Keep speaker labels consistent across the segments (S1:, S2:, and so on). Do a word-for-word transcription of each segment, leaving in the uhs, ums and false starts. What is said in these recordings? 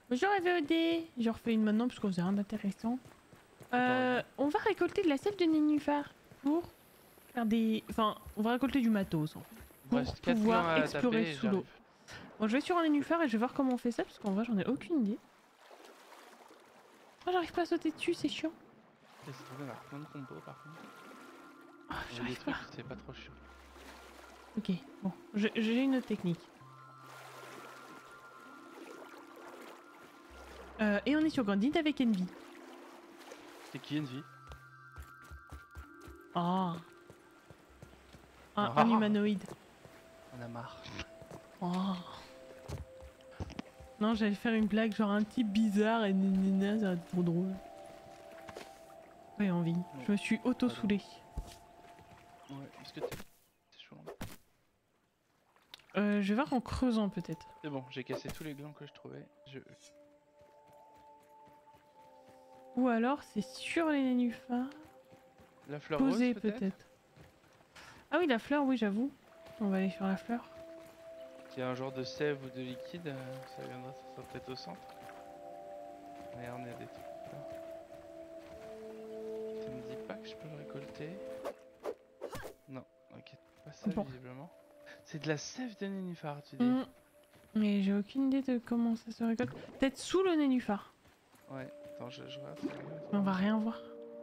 S1: Bonjour V O D. Je refais une maintenant parce qu'on faisait rien d'intéressant. Euh, on va récolter de la sève de nénuphar pour faire des... Enfin, on va récolter du matos en fait. Pour pouvoir explorer sous l'eau. Bon, je vais sur un nénuphar et je vais voir comment on fait ça parce qu'en vrai j'en ai aucune idée. Oh, j'arrive pas à sauter dessus, c'est chiant.
S2: Et c'est trop bien, on a plein de combos par contre.
S1: Oh, j'arrive pas.
S2: C'est pas trop chiant.
S1: Ok, bon, j'ai une autre technique. Euh, et on est sur Gandhi avec Envy.
S2: C'est qui Envy?
S1: Oh. Un,
S2: ah.
S1: un humanoïde.
S2: On a marre.
S1: Oh. Non, j'allais faire une blague, genre un type bizarre et nénéna, ça va être trop drôle. Ouais, envie. Non. Je me suis auto-soulé.
S2: Ouais, est-ce que t'es chaud?
S1: Euh, je vais voir en creusant peut-être.
S2: C'est bon, j'ai cassé tous les glands que je trouvais. Je...
S1: Ou alors c'est sur les nénuphars.
S2: La fleur
S1: posée
S2: rose peut-être
S1: peut-être. Ah oui, la fleur, oui, j'avoue. On va aller sur la fleur.
S2: S'il y a un genre de sève ou de liquide, ça viendra, ça sera peut-être au centre. Regarde, il y a des trucs là. Ça me dit pas que je peux le récolter. Non, ok, pas ça bon. Visiblement. C'est de la sève de nénuphar, tu dis.
S1: Mmh. Mais j'ai aucune idée de comment ça se récolte. Peut-être sous le nénuphar.
S2: Ouais, attends, je, je regarde.
S1: Mais on va rien voir.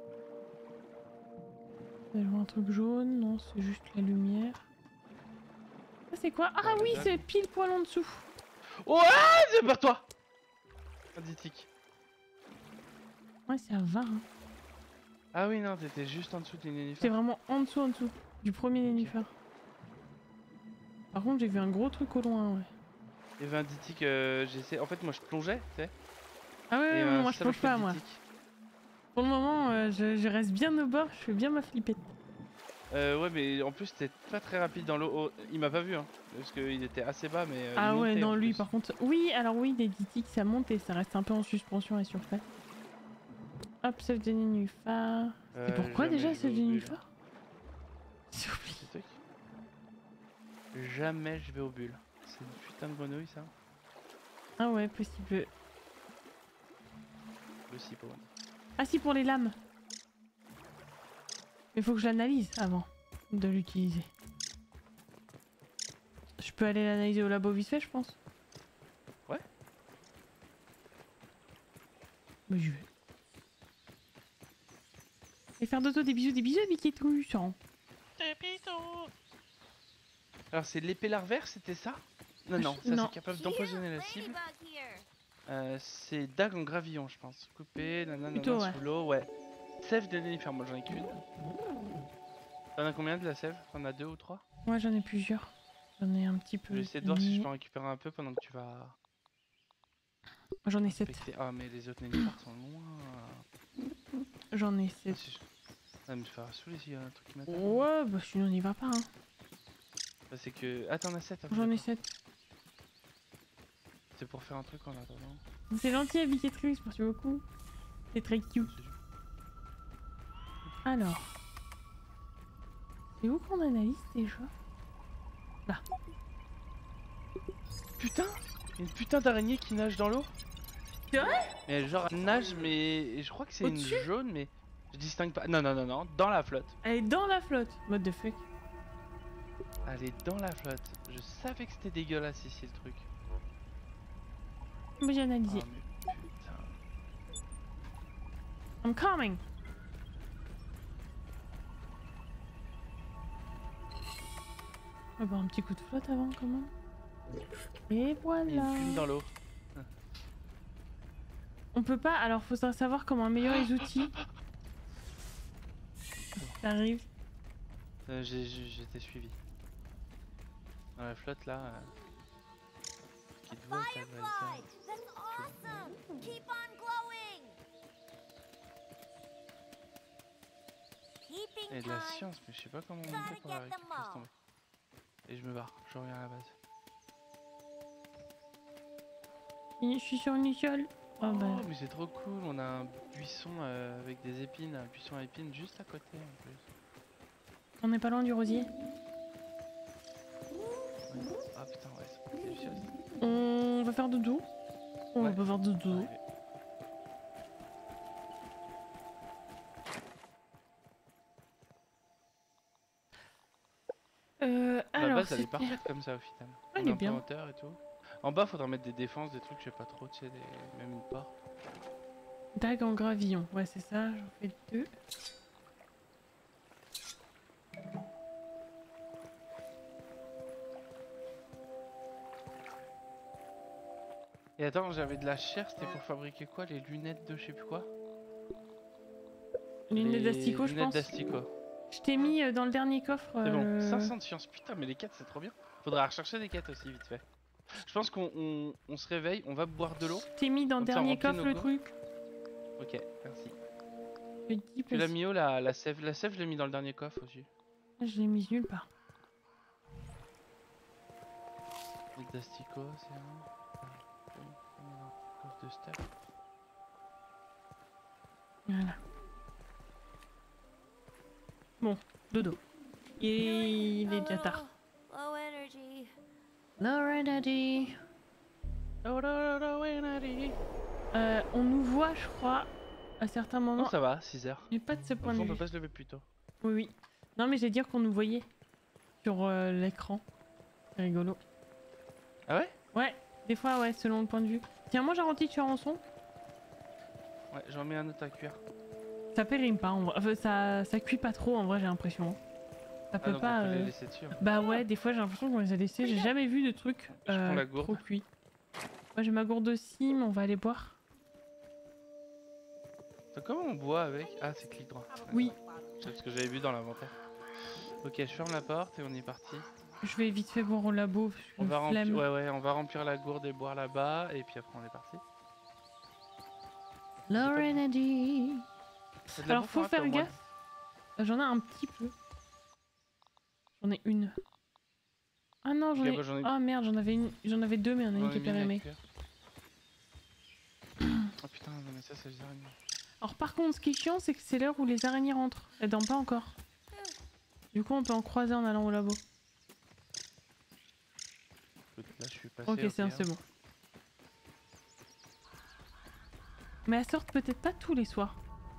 S1: Je vois un truc jaune, non, c'est juste la lumière. Ça c'est quoi? Ah oui, c'est pile poil en dessous.
S2: Ouais, c'est par toi. Inditique.
S1: Ouais, c'est à vingt. Hein.
S2: Ah oui, non, t'étais juste en dessous du nénuphar.
S1: C'est vraiment en dessous, en dessous du premier nénuphar. Okay. Par contre, j'ai vu un gros truc au loin, ouais.
S2: Il y avait un ditique, euh, j'essaie. En fait, moi je plongeais, tu sais.
S1: Ah ouais, ouais moi je plonge pas, moi. Pour le moment, euh, je, je reste bien au bord, je fais bien ma flippette.
S2: Euh, ouais, mais en plus, c'était pas très rapide dans l'eau. Oh, il m'a pas vu, hein. Parce qu'il était assez bas, mais. Euh,
S1: ah ouais, non, lui par contre. Oui, alors oui, les ditiques ça monte et ça reste un peu en suspension et surface. Hop, sève de nénuphar. Euh, c'est pourquoi déjà sève de nénuphar? J'ai oublié.
S2: Jamais je vais au bulle. C'est une putain de grenouille ça.
S1: Ah ouais, possible.
S2: Aussi pour moi.
S1: Ah si, pour les lames. Mais faut que je l'analyse avant de l'utiliser. Je peux aller l'analyser au labo vite fait, je pense.
S2: Ouais.
S1: Mais je vais. Et faire d'auto des bisous, des bisous, des petits trucs.
S2: Des bisous. Alors c'est l'épée larvaire, c'était ça? Non, non, ça c'est capable d'empoisonner la cible. Euh, c'est dague en gravillon, je pense. Coupé, nanana, ouais. Sous l'eau, ouais. Sève de nénuphar, moi j'en ai qu'une. T'en as combien de la sève? T'en as deux ou trois?
S1: Moi j'en ai plusieurs. J'en ai un petit peu.
S2: J'essaie de voir si je peux en récupérer un peu pendant que tu vas.
S1: J'en ai sept.
S2: Ah, mais les autres nénuphars sont loin.
S1: J'en ai sept.
S2: Ah, si je... ah, mais je vais faire saouler s'il y a un truc qui m'attaque.
S1: Ouais, bah sinon on n'y va pas. Hein.
S2: Bah, c'est que. Ah, t'en as sept.
S1: J'en ai sept.
S2: C'est pour faire un truc en attendant.
S1: C'est gentil, Abicatrix, merci beaucoup. C'est très cute. Alors. C'est où qu'on analyse déjà? Là.
S2: Putain! Une putain d'araignée qui nage dans l'eau?
S1: C'est vrai?
S2: Mais genre elle nage, mais je crois que c'est une jaune, mais je distingue pas. Non, non, non, non, dans la flotte.
S1: Elle est dans la flotte. What the fuck?
S2: Elle est dans la flotte. Je savais que c'était dégueulasse ici le truc.
S1: Mais j'ai analysé.
S2: Oh, mais putain.
S1: I'm coming. On va avoir un petit coup de flotte avant quand même. Et voilà.
S2: Une dans l'eau.
S1: On peut pas, alors faut savoir comment améliorer les outils. Ça arrive.
S2: Euh, J'étais suivi. Dans la flotte là. Euh... Qui te voit, il y a de la science, mais je sais pas comment on fait pour la récupérer. Et je me barre, je reviens à la base.
S1: Je suis sur une échelle. Oh,
S2: oh
S1: bah.
S2: mais c'est trop cool, on a un buisson euh, avec des épines, un buisson à épines juste à côté en plus.
S1: On n'est pas loin du rosier.
S2: Ouais. Ah putain ouais, c'est délicieux.
S1: On va faire dodo. On
S2: ouais.
S1: va voir dodo.
S2: Ouais.
S1: Euh,
S2: La
S1: alors,
S2: base elle est parfaite comme ça au final.
S1: Ouais,
S2: On
S1: elle
S2: est
S1: est
S2: un peu
S1: bien.
S2: en hauteur et tout. En bas faudra mettre des défenses, des trucs, je sais pas trop, tu sais, des... même une porte.
S1: Dague en gravillon. Ouais, c'est ça, j'en fais deux.
S2: Et attends, j'avais de la chair, c'était pour fabriquer quoi? Les lunettes de je sais plus quoi?
S1: Lunettes
S2: Les
S1: d'asticot, je
S2: lunettes
S1: pense.
S2: d'asticot.
S1: Je t'ai mis euh, dans le dernier coffre.
S2: C'est bon,
S1: Euh,
S2: cinq
S1: le...
S2: cents de science, putain mais les quêtes c'est trop bien. Faudra rechercher des quêtes aussi vite fait. Je pense qu'on on, on se réveille, on va boire de l'eau.
S1: Je t'ai mis dans le
S2: Comme ça on
S1: dernier
S2: remplit
S1: coffre
S2: nos
S1: le
S2: gourdes.
S1: truc.
S2: Ok, merci.
S1: Je dis
S2: Tu l'as
S1: parce...
S2: mis où la, la sève? La sève je l'ai mis dans le dernier coffre aussi.
S1: Je l'ai mis nulle part.
S2: Les d'asticots, c'est un... Coffre de step.
S1: Voilà. Bon, dodo. Et il est déjà tard.
S3: Low energy.
S1: Low energy.
S2: Oh, no, no, no, energy.
S1: Euh, on nous voit, je crois, à certains moments.
S2: Non ça va, six heures.
S1: Mais pas de ce point de
S2: On
S1: vue.
S2: peut pas se lever plus tôt.
S1: Oui, oui. Non, mais j'ai dire qu'on nous voyait sur euh, l'écran. C'est rigolo.
S2: Ah ouais?
S1: Ouais, des fois, ouais, selon le point de vue. Tiens, moi, j'ai rempli de rançon.
S2: Ouais, j'en mets un autre à cuire.
S1: Ça périme pas, en vrai. Enfin, ça, ça cuit pas trop, en vrai, j'ai l'impression. Ça peut
S2: Ah donc
S1: pas.
S2: on peut
S1: euh,
S2: les laisser dessus. Hein.
S1: Bah ouais, des fois, j'ai l'impression qu'on les a laissés. J'ai jamais vu de trucs
S2: Je prends
S1: euh,
S2: la gourde.
S1: trop cuits. Moi, j'ai ma gourde aussi, mais on va aller boire.
S2: Donc, comment on boit avec? Ah c'est clic droit.
S1: Oui.
S2: C'est ce que j'avais vu dans l'inventaire. Ok, je ferme la porte et on est parti.
S1: Je vais vite fait boire au labo. Parce que
S2: On va remplir,
S1: flemme.
S2: ouais ouais, on va remplir la gourde et boire là-bas et puis après on est parti.
S1: Low energy.
S2: C'est de la
S1: Alors,
S2: bouffe,
S1: faut
S2: hein,
S1: faire
S2: toi, au moins.
S1: gaffe. J'en ai un petit peu. J'en ai une. Ah non, j'en
S2: Ok,
S1: ai.
S2: bah, j'en ai-
S1: Ah merde, j'en avais une. J'en avais deux, mais il y en a
S2: J'en
S1: une
S2: ai
S1: qui est
S2: mis une à
S1: périmée.
S2: cuire. Oh putain, non mais ça c'est les araignées.
S1: Alors par contre, ce qui est chiant, c'est que c'est l'heure où les araignées rentrent. Elles dorment pas encore. Du coup, on peut en croiser en allant au labo.
S2: Écoute, là je suis passé.
S1: Ok, c'est
S2: hein.
S1: c'est bon. Mais elles sortent peut-être pas tous les soirs.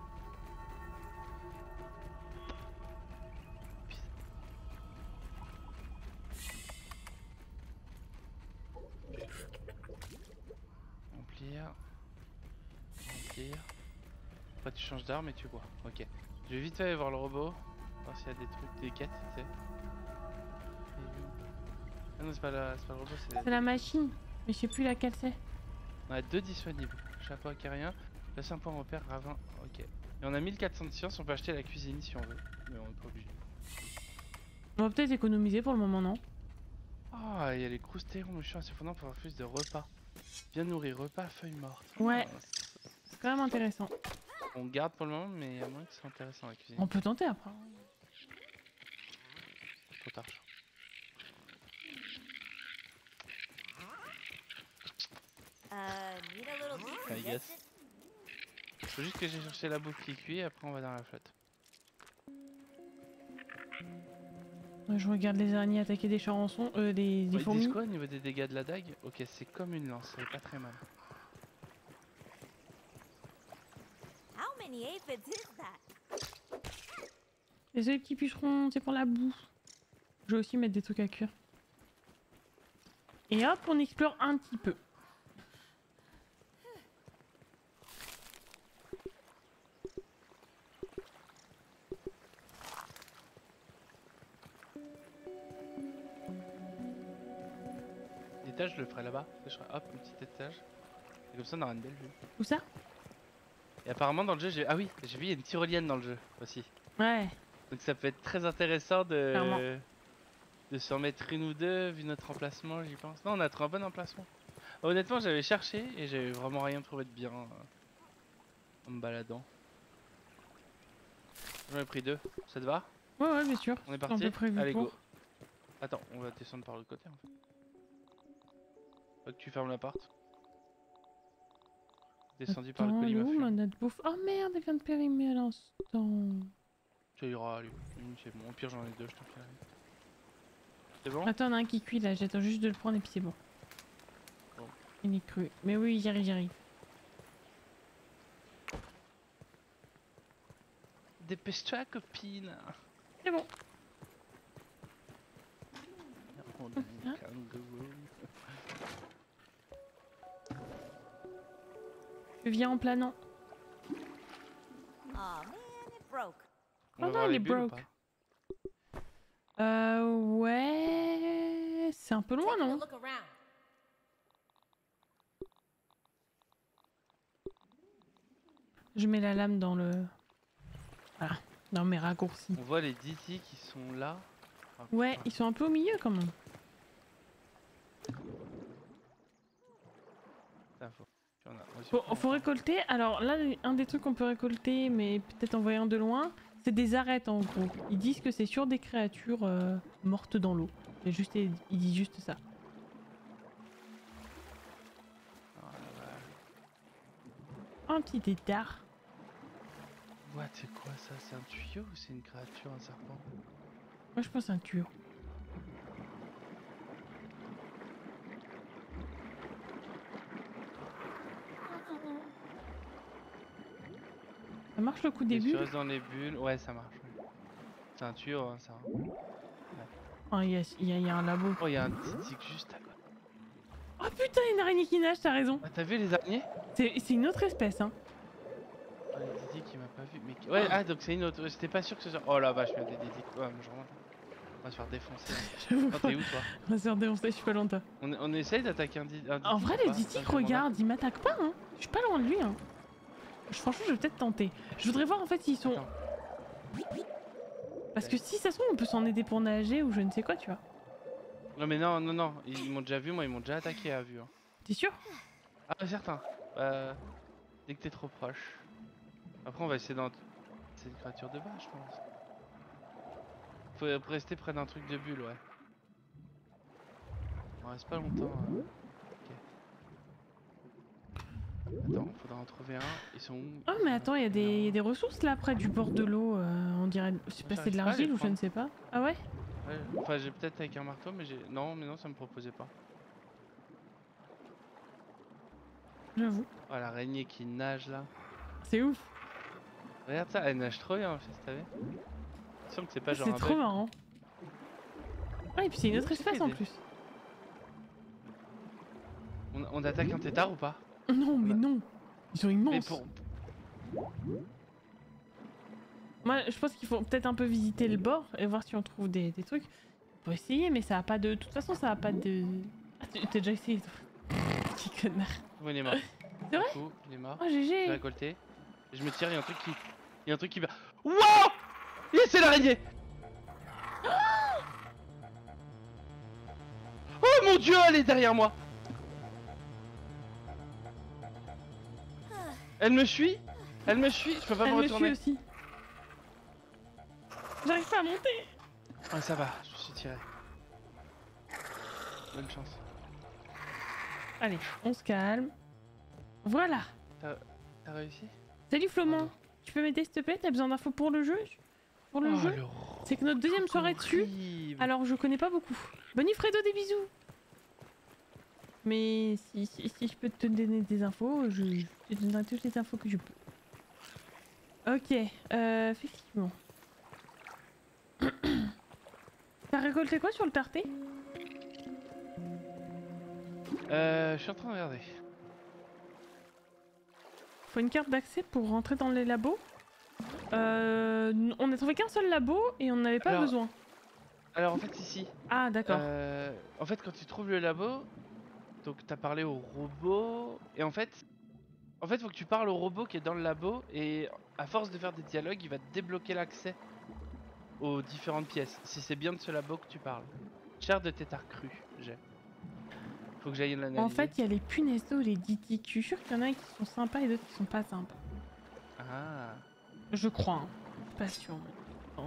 S2: Remplir. Remplir. Après tu changes d'arme et tu bois. Ok. Je vais vite aller voir le robot. Voir s'il y a des trucs, des quêtes, tu sais. Ah non, c'est pas, la... pas le robot, c'est la...
S1: C'est la machine. Mais je sais plus laquelle c'est.
S2: On a deux disponibles. Chapeau acérien. Place un point repère, ravin. Ok. Et on a mille quatre cents de science, on peut acheter la cuisine si on veut. Mais on est pas obligé.
S1: On va peut-être économiser pour le moment, non?
S2: Ah, il y a les croustéons, méchants, c'est fondant pour avoir plus de repas. Bien nourri, repas, feuilles mortes.
S1: Ouais.
S2: Ah,
S1: C'est quand même intéressant.
S2: on garde pour le moment, mais à moins que c'est intéressant la cuisine.
S1: On peut tenter après.
S2: Trop tard.
S3: Uh, need a little
S2: I guess. Faut juste que j'ai cherché la bouffe qui cuit et après on va dans la flotte.
S1: Je regarde les araignées attaquer des charançons, euh, des, des
S2: Ils
S1: fourmis.
S2: disent quoi au niveau des dégâts de la dague? Ok, c'est comme une lance, ça fait pas très mal.
S3: How many aphids is that?
S1: Les petits pucerons, c'est pour la boue. Je vais aussi mettre des trucs à cuire. Et hop, on explore un petit peu.
S2: L'étage, je le ferai là-bas. Je ferai hop, un petit étage. Et comme ça, on aura une belle vue.
S1: Où ça?
S2: Et apparemment, dans le jeu, j'ai. Ah oui, j'ai vu, il y a une tyrolienne dans le jeu aussi.
S1: Ouais.
S2: Donc ça peut être très intéressant de.
S1: Clairement.
S2: De s'en mettre une ou deux, vu notre emplacement, j'y pense. Non, on a trouvé un bon emplacement. Honnêtement, j'avais cherché et j'avais vraiment rien trouvé de bien euh, en me baladant. J'en ai pris deux, ça te va?
S1: Ouais, ouais, bien sûr.
S2: On est
S1: C'est un
S2: parti?
S1: peu prévu
S2: Allez,
S1: pour.
S2: go. Attends, on va descendre par l'autre côté en fait. Faut que tu fermes la porte. Descendu par le
S1: Attends, elle est où,
S2: colimafion.
S1: ma natte bouffe? Oh merde, elle vient de périmer à l'instant.
S2: Ça ira, allez. Une, c'est bon. Au pire, j'en ai deux, je t'en fais. C'est bon?
S1: Attends, on a un qui cuit là, j'attends juste de le prendre et puis c'est bon.
S2: Bon.
S1: Il est cru. Mais oui, j'y arrive, j'y arrive.
S2: Dépêche-toi, copine.
S1: C'est bon.
S2: On a un kangourou.
S1: Je viens en planant.
S3: Aw man, it broke.
S2: On va
S1: Oh
S2: voir
S1: non, il
S2: les
S1: est
S2: bulles ou
S1: broke.
S2: pas?
S1: Euh, ouais... C'est un peu loin,
S3: Taking a
S1: non?
S3: look around.
S1: Je mets la lame dans le... Voilà, dans mes raccourcis.
S2: On voit les Diti qui sont là. Ah,
S1: Ouais,
S2: putain.
S1: ils sont un peu au milieu quand même.
S2: Putain, faut... il y en a- moi, j'ai
S1: Faut,
S2: pas
S1: faut
S2: encore.
S1: récolter. Alors là, un des trucs qu'on peut récolter, mais peut-être en voyant de loin, c'est des arêtes en gros. Ils disent que c'est sur des créatures euh, mortes dans l'eau. C'est juste, ils disent juste ça.
S2: Ah, ouais.
S1: Un petit étard.
S2: What, c'est quoi ça? C'est un tuyau ou c'est une créature, un serpent?
S1: Moi je pense un tuyau. Ça marche le coup des
S2: Et tu
S1: bulles?
S2: restes dans les bulles, ouais ça marche. Ouais. C'est un tuyau hein, ça.
S1: Ah, il y a, il y a- il y a un labo.
S2: Oh, il y a un Diti juste à côté.
S1: Oh putain, une araignée qui nage, t'as raison.
S2: Ah, t'as vu les araignées?
S1: C'est c'est une autre espèce, hein.
S2: Oh, les Diti qui m'a pas vu. Mais... Ouais, ah donc c'est une autre. J'étais pas sûr que ce soit. Oh la vache, il y a des Diti. Ouais, moi je remonte. On va se faire défoncer.
S1: J'avoue
S2: Oh,
S1: pas.
S2: t'es où toi?
S1: On va se faire défoncer, je suis pas loin de toi.
S2: On, on essaye d'attaquer un Diti.
S1: En vrai, les Ditiques, regarde, ils m'attaquent pas, hein. Je suis pas loin de lui, hein. Je- Franchement, je vais peut-être tenter. Je voudrais voir en fait s'ils sont.
S2: Attends.
S1: Parce que si ça se trouve, on peut s'en aider pour nager ou je ne sais quoi, tu vois.
S2: Non mais non, non, non, ils m'ont déjà vu, moi ils m'ont déjà attaqué à vue. Hein.
S1: T'es sûr?
S2: Ah certain. Bah, dès que t'es trop proche. Après on va essayer d'en... C'est une créature de bas je pense. Faut faut rester près d'un truc de bulle, ouais. On reste pas longtemps. Hein. Ok. Attends, faudra en trouver un. Ils sont où?
S1: Oh, mais attends, il y, a des- il y a des ressources là près du bord de l'eau. euh, on dirait. C'est
S2: Moi,
S1: passé de
S2: j'arrive pas à les
S1: l'argile ou je
S2: prendre.
S1: ne sais pas. Ah ouais?
S2: Ouais, enfin j'ai peut-être avec un marteau mais j'ai... Non mais non ça me proposait pas.
S1: J'avoue.
S2: Oh l'araignée qui nage là.
S1: C'est ouf.
S2: Regarde ça, elle nage trop bien en fait, t'as vu? Je sens que c'est pas genre
S1: C'est
S2: un
S1: trop
S2: bug.
S1: marrant. Ah, et puis c'est une autre
S2: J'ai
S1: espèce
S2: fait
S1: en
S2: des-
S1: plus.
S2: On, on attaque un tétard ou pas?
S1: Non, mais
S2: a-
S1: non. Ils sont
S2: Mais
S1: immenses.
S2: pour...
S1: Moi, je pense qu'il faut peut-être un peu visiter le bord et voir si on trouve des, des trucs. On peut essayer, mais ça a pas de. De toute façon, ça a pas de. Ah, tu- t'as déjà essayé, toi. Petit connard.
S2: Oh, il est mort.
S1: C'est vrai?
S2: Du coup, il est mort.
S1: Oh,
S2: Je l'ai
S1: G G.
S2: récolté. Et je me tire, il y a un truc qui... Il y a un truc qui va... Wouah! Yes, c'est l'araignée! Oh mon dieu, elle est derrière moi! Elle me suit? Elle me suit? Je peux pas
S1: Elle
S2: me
S1: me
S2: retourner.
S1: suit aussi. J'arrive pas à monter.
S2: Ah ça va, je me suis tiré. Bonne chance.
S1: Allez, on se calme. Voilà.
S2: T'as réussi?
S1: Salut Flomant. Tu peux m'aider s'il te plaît? T'as besoin d'infos pour le jeu? Pour le
S2: Oh,
S1: jeu?
S2: le
S1: C'est que notre deuxième soirée dessus.
S2: horrible.
S1: Alors je connais pas beaucoup. Bonnie Fredo, des bisous. Mais si, si, si je peux te donner des infos, je, je te donnerai toutes les infos que je peux. Ok, euh, effectivement. T'as récolté quoi sur le tarté?
S2: Euh, je suis en train de regarder.
S1: Faut une carte d'accès pour rentrer dans les labos. Euh, on a trouvé qu'un seul labo et on n'avait pas
S2: Alors,
S1: besoin.
S2: Alors en fait ici,
S1: Ah d'accord.
S2: euh, en fait quand tu trouves le labo, donc t'as parlé au robot et en fait, en fait faut que tu parles au robot qui est dans le labo et à force de faire des dialogues, il va te débloquer l'accès aux différentes pièces. Si c'est bien de ce labo que tu parles. Chair de tétard cru, j'ai. Faut que j'aille l'analyser.
S1: En fait, il y a les punaises d'eau, les ditiques. Je suis sûre qu'il y en a qui sont sympas et d'autres qui sont pas sympas.
S2: Ah.
S1: Je crois. Hein. Pas sûr. Mais...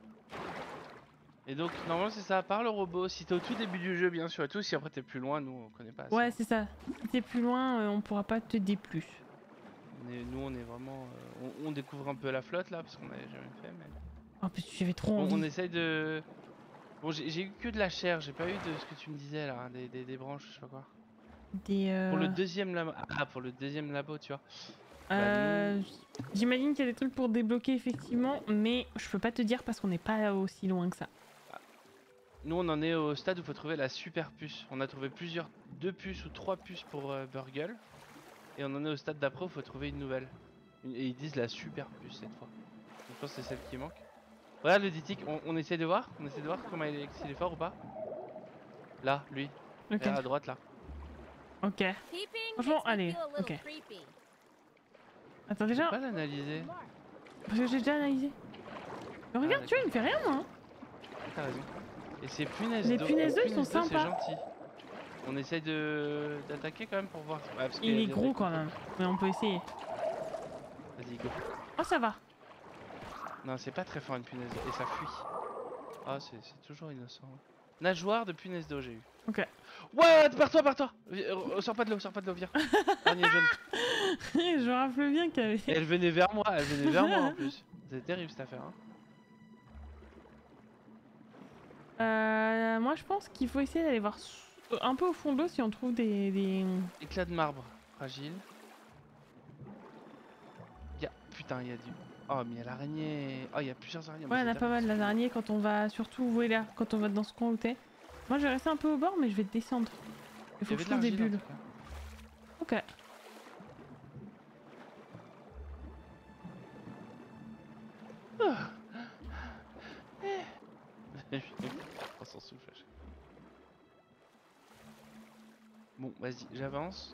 S2: Et donc normalement c'est ça, parle au robot. Si t'es au tout début du jeu bien sûr et tout, si après t'es plus loin, nous on connaît pas assez.
S1: Ouais, c'est ça. Si t'es plus loin, euh, on pourra pas t'aider plus.
S2: On est- nous on est vraiment, euh, on, on découvre un peu la flotte là parce qu'on n'avait jamais fait. Mais...
S1: Oh, parce que j'avais trop
S2: On,
S1: envie.
S2: on essaye de... Bon j'ai j'ai eu que de la chair, j'ai pas eu de ce que tu me disais là, des, des, des branches, je sais pas quoi.
S1: des. Euh...
S2: Pour le deuxième labo. Ah, pour le deuxième labo, tu vois.
S1: Euh, bah, J'imagine qu'il y a des trucs pour débloquer effectivement, mais je peux pas te dire parce qu'on n'est pas aussi loin que ça.
S2: Nous on en est au stade où il faut trouver la super puce. On a trouvé plusieurs, deux puces ou trois puces pour euh, Burgle. Et on en est au stade d'après où il faut trouver une nouvelle. Et ils disent la super puce cette fois. Donc, je pense que c'est celle qui manque. Regarde le Ditic, on, on essaie de voir On essaie de voir comment il est, s'il est fort ou pas. Là, lui.
S1: Ok.
S2: Là, à droite là.
S1: Ok. Franchement, allez. Ok. Attends déjà.
S2: Je peux pas l'analyser.
S1: Parce que j'ai déjà analysé. Mais regarde, ah, tu vois, il me fait rien moi.
S2: T'as raison. Et ces punaises
S1: d'eau. Les punaises d'eau, ils sont sympas.
S2: C'est gentil. On essaye de d'attaquer quand même pour voir. Ah, parce
S1: il est gros quand même. Mais on peut essayer.
S2: Vas-y, go.
S1: Oh, ça va.
S2: Non, c'est pas très fort une punaise d'eau. Et ça fuit. Ah, oh, c'est toujours innocent. Nageoire de punaise d'eau, j'ai eu.
S1: Ok.
S2: Ouais, pars-toi, pars-toi. Sors pas de l'eau, sors pas de l'eau, viens. Dernier jeune.
S1: Je me rappelle bien qu'elle avait...
S2: Elle venait vers moi, elle venait vers moi en plus. C'est terrible cette affaire. Hein.
S1: Euh, moi je pense qu'il faut essayer d'aller voir un peu au fond de l'eau si on trouve des, des...
S2: Éclat de marbre, fragile. Y'a... Putain, il y a du... Oh, mais il y a l'araignée. Oh, il y a plusieurs araignées.
S1: Ouais, il y en a pas mal les araignées quand on va... Surtout, vous voyez là, quand on va dans ce coin où t'es. Moi je vais rester un peu au bord mais je vais descendre. Il faut que je trouve des bulles. Ok.
S2: Oh. On s'en souffle. Bon, vas-y, j'avance.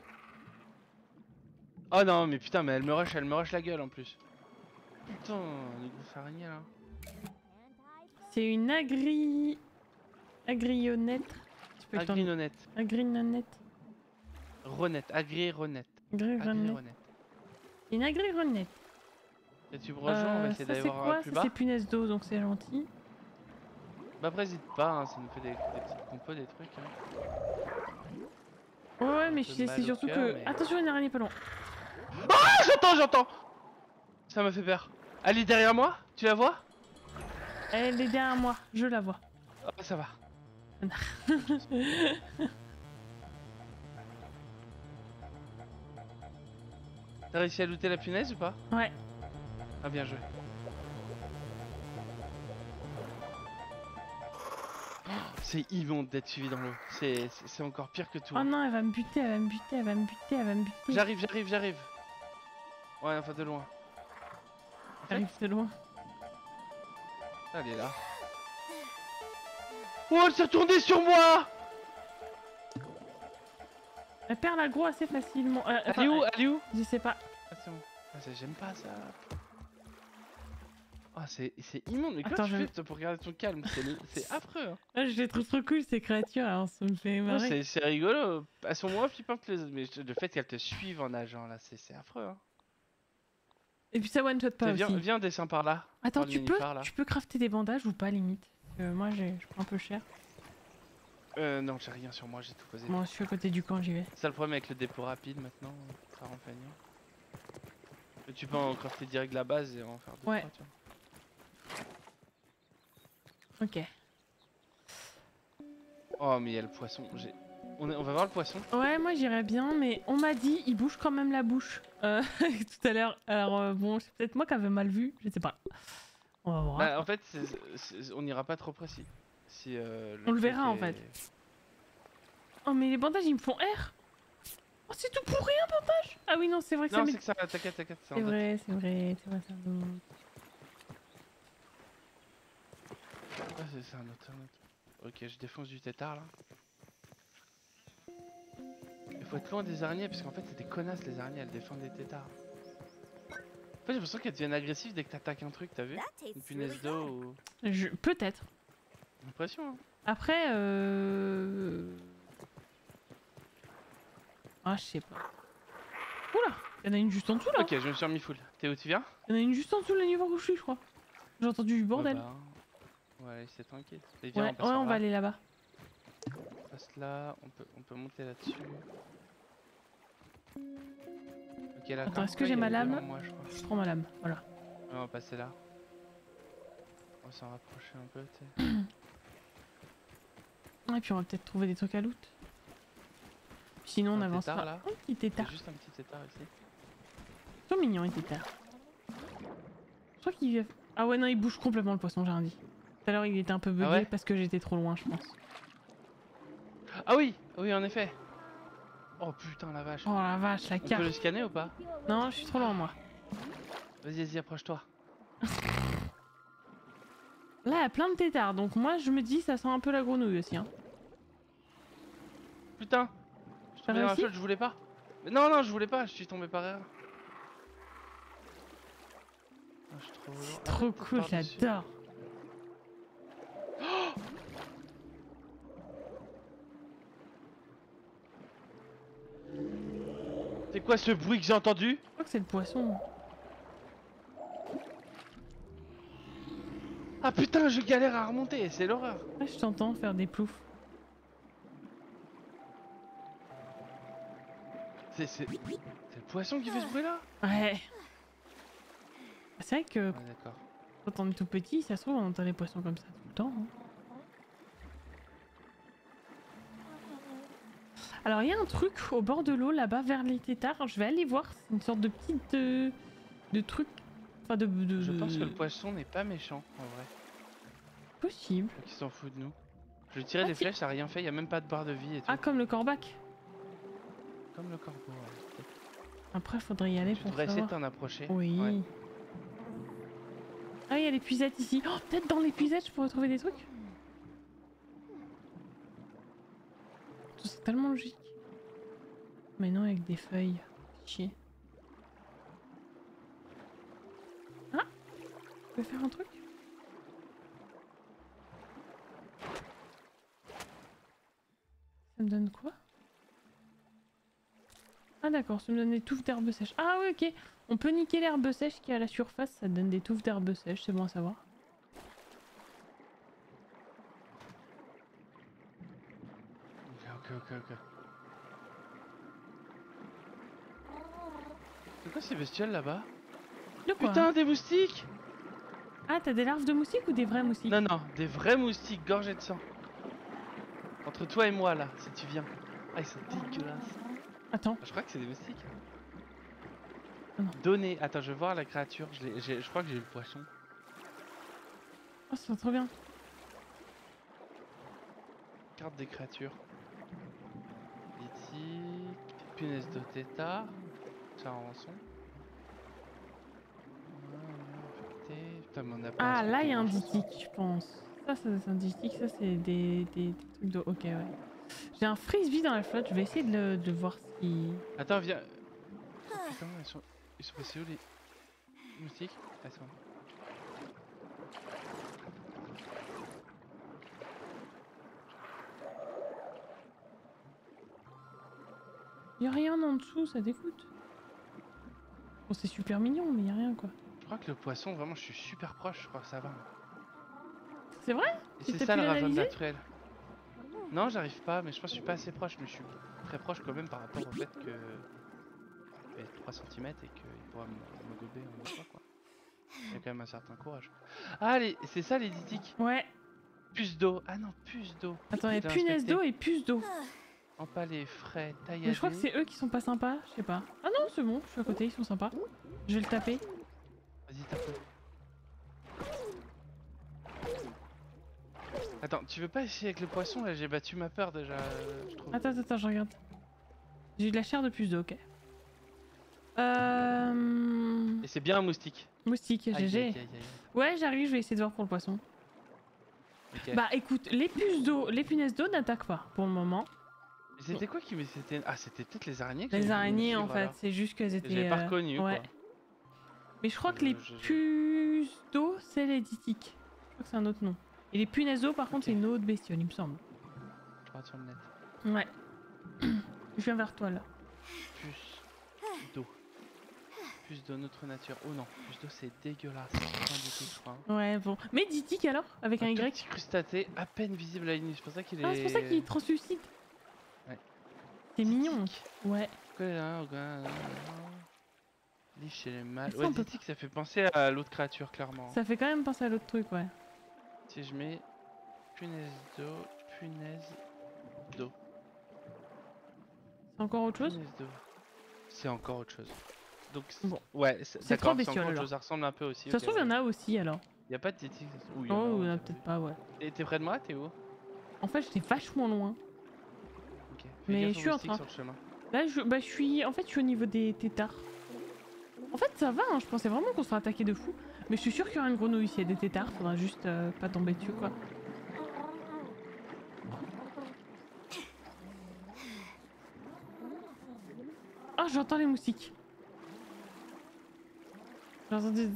S2: Oh non, mais putain, mais elle me rush, elle me rush la gueule en plus. Putain, les grosses araignées là.
S1: C'est une agri... Agrionnette.
S2: Agrinonnette.
S1: Agrinonnette.
S2: Renette, agri-renette.
S1: Agri-renette. Une agri-renette.
S2: Et tu me rejoins, euh, on va essayer d'aller voir
S1: quoi,
S2: plus bas.
S1: C'est punaise d'eau, donc c'est gentil.
S2: Bah après, hésite pas, hein, ça nous fait des, des petites compos, des trucs. Hein.
S1: Ouais, mais c'est surtout que... Mais... Attention, une araignée pas loin.
S2: Ah, j'entends, j'entends. Ça m'a fait peur. Elle est derrière moi? Tu la vois?
S1: Elle est derrière moi, je la vois.
S2: Oh, ça va. T'as réussi à looter la punaise ou pas?
S1: Ouais.
S2: Ah, bien joué. C'est immonde d'être suivi dans l'eau. C'est encore pire que tout.
S1: Oh non, elle va me buter, elle va me buter, elle va me buter, elle va me buter.
S2: J'arrive, j'arrive, j'arrive. Ouais, enfin de loin.
S1: J'arrive de loin.
S2: Elle est là. Oh, elle s'est retournée sur moi!
S1: Elle perd l'aggro assez facilement. Euh,
S2: elle est où? Elle est où?
S1: Je sais pas.
S2: Ah, c'est bon. Ah, j'aime pas ça. Ah, oh, c'est immonde. Mais comment
S1: Attends,
S2: tu
S1: je...
S2: fais toi, pour garder ton calme? C'est affreux. Hein.
S1: Ah, je les trouve trop cool ces créatures, alors ça me fait marrer.
S2: C'est rigolo. Elles sont moins flippantes que les autres. Mais le fait qu'elles te suivent en nageant là, c'est affreux. Hein.
S1: Et puis ça one shot pas
S2: viens,
S1: aussi.
S2: Viens, descends par là.
S1: Attends, tu peux, tu peux crafter des bandages ou pas limite? euh, Moi, je prends un peu cher.
S2: Euh, non, j'ai rien sur moi, j'ai tout posé.
S1: Moi, je suis à côté du camp, j'y vais.
S2: C'est ça le problème avec le dépôt rapide maintenant, ça rend feignant. Mais tu peux en crafter direct la base et en faire deux.
S1: Ouais.
S2: Trois, tu
S1: vois. Ok.
S2: Oh, mais il y a le poisson. On, est... on va voir le poisson.
S1: Ouais, moi j'irais bien, mais on m'a dit il bouge quand même la bouche euh, tout à l'heure. Alors euh, bon, c'est peut-être moi qui avais mal vu, je sais pas. On va voir.
S2: Bah, en fait, c est, c est, on n'ira pas trop précis. Si, euh,
S1: le on le verra est... en fait. Oh, mais les bandages ils me font R. Oh, c'est tout pourri un bandage. Ah oui, non, c'est vrai que
S2: non,
S1: ça.
S2: Non, c'est que ça, t'inquiète, t'inquiète.
S1: C'est vrai, c'est vrai, c'est vrai, ça me.
S2: Ah, c'est un autre, un autre. Ok, je défonce du tétard là. Il faut être loin des araignées parce qu'en fait c'est des connasses les araignées, elles défendent les tétards. En fait j'ai l'impression qu'elles deviennent agressives dès que t'attaques un truc, t'as vu? Une punaise d'eau ou...
S1: Je... Peut-être.
S2: L'impression hein.
S1: Après euh... Ah je sais pas. Oula, il y en a une juste en dessous là.
S2: Ok, je me suis remis full. T'es où tu viens?
S1: Il y en a une juste en dessous le niveau où je suis je crois. J'ai entendu du bordel.
S2: Ouais, bah... Ouais, c'est tranquille.
S1: Ouais, on, ouais, on va aller là-bas.
S2: On passe là, on peut, on peut monter là-dessus. Ok, là.
S1: Attends, est-ce que j'ai ma lame?
S2: Moi, je,
S1: je prends ma lame, voilà.
S2: Ouais, on va passer là. On va s'en rapprocher un peu, tu sais.
S1: Et puis on va peut-être trouver des trucs à loot. Sinon on
S2: Un
S1: avance
S2: tétard,
S1: pas.
S2: là.
S1: Un petit tétard.
S2: Juste un petit tétard ici.
S1: Ils sont mignons les tétards. Je crois qu'il vivent... Ah ouais non il bouge complètement le poisson j'ai rien dit. Tout à l'heure il était un peu bugué
S2: Ah ouais
S1: parce que j'étais trop loin je pense.
S2: Ah oui, oui en effet. Oh putain la vache.
S1: Oh la vache la
S2: On
S1: carte.
S2: peut le scanner ou pas?
S1: Non je suis trop loin moi.
S2: Vas-y, vas-y, approche-toi.
S1: Là il y a plein de tétards donc moi je me dis ça sent un peu la grenouille aussi hein.
S2: Putain, je suis tombé dans la flotte, je voulais pas. Mais non, non, je voulais pas, je suis tombé par erreur. Oh, je suis trop lourd.
S1: Trop cool, j'adore.
S2: Oh, c'est quoi ce bruit que j'ai entendu?
S1: Je crois que c'est le poisson.
S2: Ah putain, je galère à remonter, c'est l'horreur.
S1: Ah, je t'entends faire des ploufs.
S2: C'est c'est le poisson qui fait ce bruit là?
S1: Ouais. C'est vrai que
S2: Ouais, d'accord.
S1: quand on est tout petit, ça se trouve on entend les poissons comme ça tout le temps. Hein. Alors il y a un truc au bord de l'eau là-bas vers les tétards. Je vais aller voir. C'est une sorte de petite de, de truc. Enfin de, de.
S2: Je pense que le poisson n'est pas méchant en vrai.
S1: Possible.
S2: Qui s'en fout de nous. Je lui tirais
S1: Ah,
S2: des
S1: si.
S2: flèches, ça a rien fait, il y a même pas de barre de vie et tout.
S1: Ah comme le corbac.
S2: Comme le corbeau. Ouais.
S1: Après faudrait y aller
S2: Tu
S1: pour
S2: devrais essayer de
S1: savoir.
S2: t'en approcher.
S1: Oui.
S2: Ouais.
S1: Ah il y a l'épuisette ici. Oh, peut-être dans l'épuisette je pourrais trouver des trucs. C'est tellement logique. Mais non avec des feuilles. Chier. Ah, je peux faire un truc. Ça me donne quoi? Ah d'accord, ça me donne des touffes d'herbe sèche. Ah oui ok, on peut niquer l'herbe sèche qui est à la surface, ça donne des touffes d'herbe sèche, c'est bon à savoir.
S2: Ok, ok, ok, ok. C'est quoi ces bestioles là-bas?
S1: De quoi?
S2: Putain, des moustiques!
S1: Ah t'as des larves de moustiques ou des vrais moustiques?
S2: Non, non, des vrais moustiques gorgés de sang. Entre toi et moi là, si tu viens. Ah, ils sont dégueulasses.
S1: Attends.
S2: Je crois que c'est des moustiques.
S1: Oh non.
S2: Donner. Attends, je vais voir la créature. Je, l'ai- j'ai- je crois que j'ai eu le poisson.
S1: Oh ça va trop bien.
S2: Carte des créatures. Lithique. Punaise de tétard. Ça en rançon. Putain, mais on a pas
S1: Ah là il y a un
S2: inspecté grand-chose.
S1: ditique je pense. Ça c'est un ditique, ça c'est des, des, des trucs d'eau. Ok ouais. J'ai un frisbee dans la flotte, je vais essayer de, le, de voir si...
S2: Attends, viens. Oh, putain, ils sont, ils sont passés où les moustiques? Ah, ils sont là.
S1: Y'a rien en dessous, ça dégoûte. Bon c'est super mignon mais y'a rien quoi.
S2: Je crois que le poisson, vraiment, je suis super proche, je crois que ça va.
S1: C'est vrai?
S2: Et
S1: Tu
S2: c'est
S1: t'as
S2: ça
S1: pu
S2: le ravin
S1: l'analyser?
S2: naturel. Non, j'arrive pas, mais je pense que je suis pas assez proche, mais je suis très proche quand même par rapport au fait que. Il fait trois centimètres et qu'il pourra me, me gober en une fois, quoi. Il y a quand même un certain courage. Ah, les... c'est ça les ditiques?
S1: Ouais.
S2: Puce d'eau. Ah non, puce d'eau.
S1: Attends, il y a
S2: Je l'ai
S1: punaise
S2: inspecté.
S1: d'eau et puce d'eau.
S2: Empalé, frais, tailladé.
S1: Mais je crois que c'est eux qui sont pas sympas, je sais pas. Ah non, c'est bon, je suis à côté, ils sont sympas. Je vais le taper.
S2: Vas-y, tape-le. Attends, tu veux pas essayer avec le poisson là? J'ai battu ma peur déjà, euh, je trouve.
S1: Attends, attends, attends, je regarde. J'ai eu de la chair de puce d'eau, ok. Euh...
S2: Et c'est bien un moustique.
S1: Moustique,
S2: Aïe,
S1: G
S2: aïe,
S1: G.
S2: aïe, aïe.
S1: Ouais, j'arrive, je vais essayer de voir pour le poisson.
S2: Ok.
S1: Bah écoute, les puces d'eau, les punaises d'eau n'attaquent pas pour le moment.
S2: Mais c'était quoi qui me c'était ah c'était peut-être les araignées que j'avais
S1: Les
S2: vu me
S1: araignées en
S2: suivre,
S1: fait,
S2: alors.
S1: c'est juste qu'elles étaient...
S2: J'avais pas
S1: euh,
S2: reconnu
S1: ouais.
S2: quoi.
S1: Mais je crois que
S2: Je-
S1: les
S2: je- je-
S1: puces d'eau, c'est les ditiques. Je crois que c'est un autre nom. Et les punaises d'eau, par contre,
S2: Ok.
S1: c'est une autre bestiole, il me semble.
S2: Je regarde sur le net.
S1: Ouais. Je viens vers toi là.
S2: Puce d'eau. Puce d'eau notre nature. Oh non, puce d'eau c'est dégueulasse. Rien du tout je crois. hein.
S1: Ouais, bon. Mais ditique alors? Avec un,
S2: Un tout
S1: Y?
S2: petit crustacé à peine visible à l'œil nu. C'est pour ça qu'il est.
S1: Ah, c'est pour ça qu'il est translucide.
S2: Ouais.
S1: C'est mignon.
S2: Ditique.
S1: Ouais.
S2: Liche les mâles.
S1: Ça,
S2: Ouais,
S1: on peut
S2: ditique, ça fait penser à l'autre créature clairement.
S1: Ça fait quand même penser à l'autre truc, ouais.
S2: Si je mets punaise d'eau, punaise d'eau.
S1: C'est encore autre chose?
S2: C'est encore autre chose. Donc,
S1: bon.
S2: Ouais,
S1: c'est trop bestiole alors.
S2: Ça ressemble un peu aussi.
S1: Ça se trouve, il y en a aussi alors.
S2: Y'a pas de tétis.
S1: Oh, il y en a, a peut-être pas, ouais.
S2: T'es près de moi? T'es où?
S1: En fait, j'étais vachement loin.
S2: Ok.
S1: Mais je suis en train.
S2: Sur le chemin.
S1: Là, je, bah, je suis. En fait, je suis au niveau des tétards. En fait, ça va, hein. Je pensais vraiment qu'on se ferait attaquer de fou. Mais je suis sûre qu'il y aura une grenouille s'il y a des tétards. Faudra juste euh, pas tomber dessus, quoi. Oh, j'entends les moustiques. J'entends des...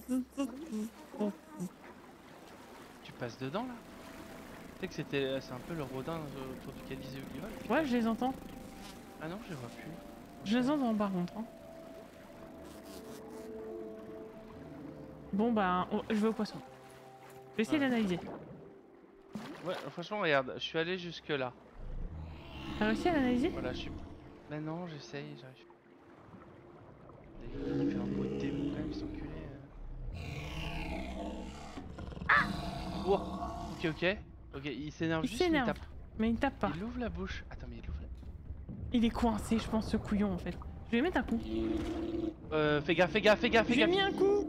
S2: Tu passes dedans là? Tu sais que c'était, c'est un peu le rodin autour duquel ils volent.
S1: Ouais, je les entends.
S2: Ah non, je les vois plus.
S1: Je les entends par contre. Hein. Bon bah, on... je vais au poisson. Je vais essayer ouais. d'analyser.
S2: Ouais, franchement, regarde, je suis allé jusque là.
S1: T'as réussi à l'analyser?
S2: Voilà, je suis... Mais non, j'essaye, j'arrive. Il fait un beau démon quand même, cet enculé. Ah wow. Ok, ok. Ok, il s'énerve juste,
S1: il
S2: il tape.
S1: Mais il tape pas.
S2: Il ouvre la bouche. Attends, mais il ouvre la...
S1: Il est coincé, je pense, ce couillon en fait. Je vais lui mettre un coup.
S2: Euh, fais gaffe, fais gaffe, fais gaffe, fais
S1: gaffe. J'ai mis un coup.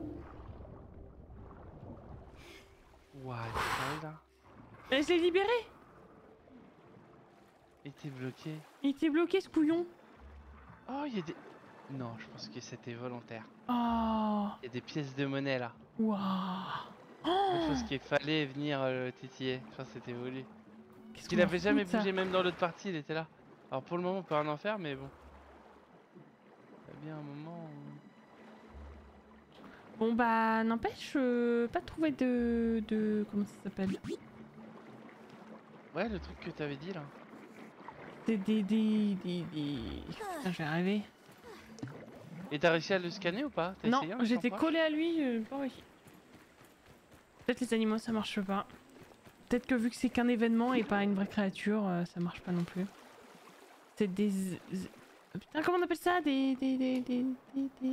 S2: Ouah, il est là.
S1: Mais je l'ai libéré.
S2: Il était bloqué.
S1: Il était bloqué ce couillon.
S2: Oh, il y a des... Non, je pense que c'était volontaire.
S1: Oh.
S2: Il y a des pièces de monnaie là.
S1: Waouh.
S2: Oh. Je pense qu'il fallait venir euh, le tétiller. Je pense que c'était voulu. Parce qu'il avait jamais bougé, même dans l'autre partie, il était là. Alors pour le moment, on peut rien en faire, mais bon. Il y a bien un moment où...
S1: Bon bah, n'empêche, euh, pas trouvé de... de... Comment ça s'appelle?
S2: Ouais, le truc que t'avais dit là.
S1: Des... des... des... des... des... Putain, je vais arriver.
S2: Et t'as réussi à le scanner ou pas?
S1: Non, j'étais collé à lui, euh, pas réussi. Peut-être les animaux ça marche pas. Peut-être que vu que c'est qu'un événement et pas une vraie créature, euh, ça marche pas non plus. C'est des... Putain, comment on appelle ça? Des... des... des... des... des... des...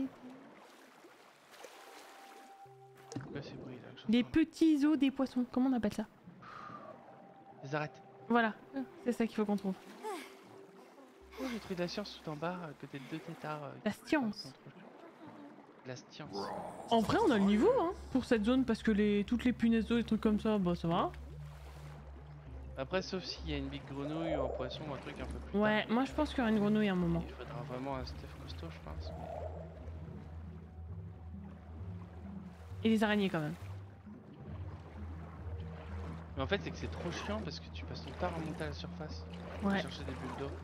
S2: Quoi, ces bruits, là,
S1: des petits os des poissons, comment on appelle ça?
S2: Des arêtes.
S1: Voilà, c'est ça qu'il faut qu'on trouve.
S2: Oh, j'ai trouvé de la science tout en bas, à côté de deux tétards. Euh,
S1: la science.
S2: La science.
S1: En vrai, on a le niveau hein, pour cette zone parce que les toutes les punaises d'eau et trucs comme ça, bah ça va.
S2: Après, sauf s'il y a une big grenouille ou un poisson ou un truc un peu plus
S1: ouais,
S2: tard.
S1: moi je pense qu'il y aura une grenouille à un moment.
S2: Il faudra vraiment un stuff costaud, je pense.
S1: Et les araignées quand même.
S2: Mais en fait, c'est que c'est trop chiant parce que tu passes ton temps à remonter à la surface.
S1: Ouais.
S2: Chercher des bulles d'eau.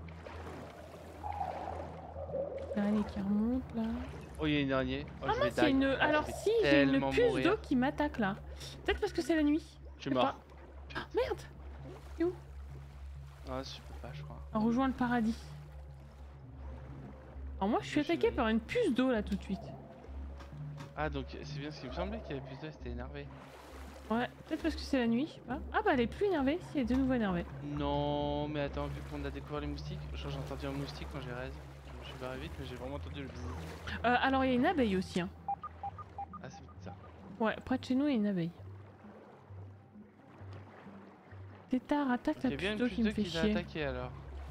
S1: L'araignée qui remonte là.
S2: Oh, il y a une araignée. Oh,
S1: ah mince, il y a une... Alors si, j'ai une puce d'eau qui m'attaque là. Peut-être parce que c'est la nuit.
S2: Je suis mort.
S1: Ah merde. Et où?
S2: Ah, je peux pas, je crois.
S1: On rejoint le paradis. Alors moi, je suis attaqué par une puce d'eau là tout de suite.
S2: Ah, donc c'est bien ce qu'il me semblait qu'il y avait puce d'eau, c'était énervé.
S1: Ouais, peut-être parce que c'est la nuit, je sais pas. Ah bah elle est plus énervée, si elle est de nouveau énervée.
S2: Non, mais attends, vu qu'on a découvert les moustiques, j'ai entendu un moustique quand j'ai raise. Je suis barré vite, mais j'ai vraiment entendu le bzzz.
S1: Euh, alors il y a une abeille aussi. Hein.
S2: Ah, c'est ça.
S1: Ouais, près de chez nous, il y a une abeille. Tétard, attaque la puce d'eau qui me fait chier.
S2: Attaqué, alors.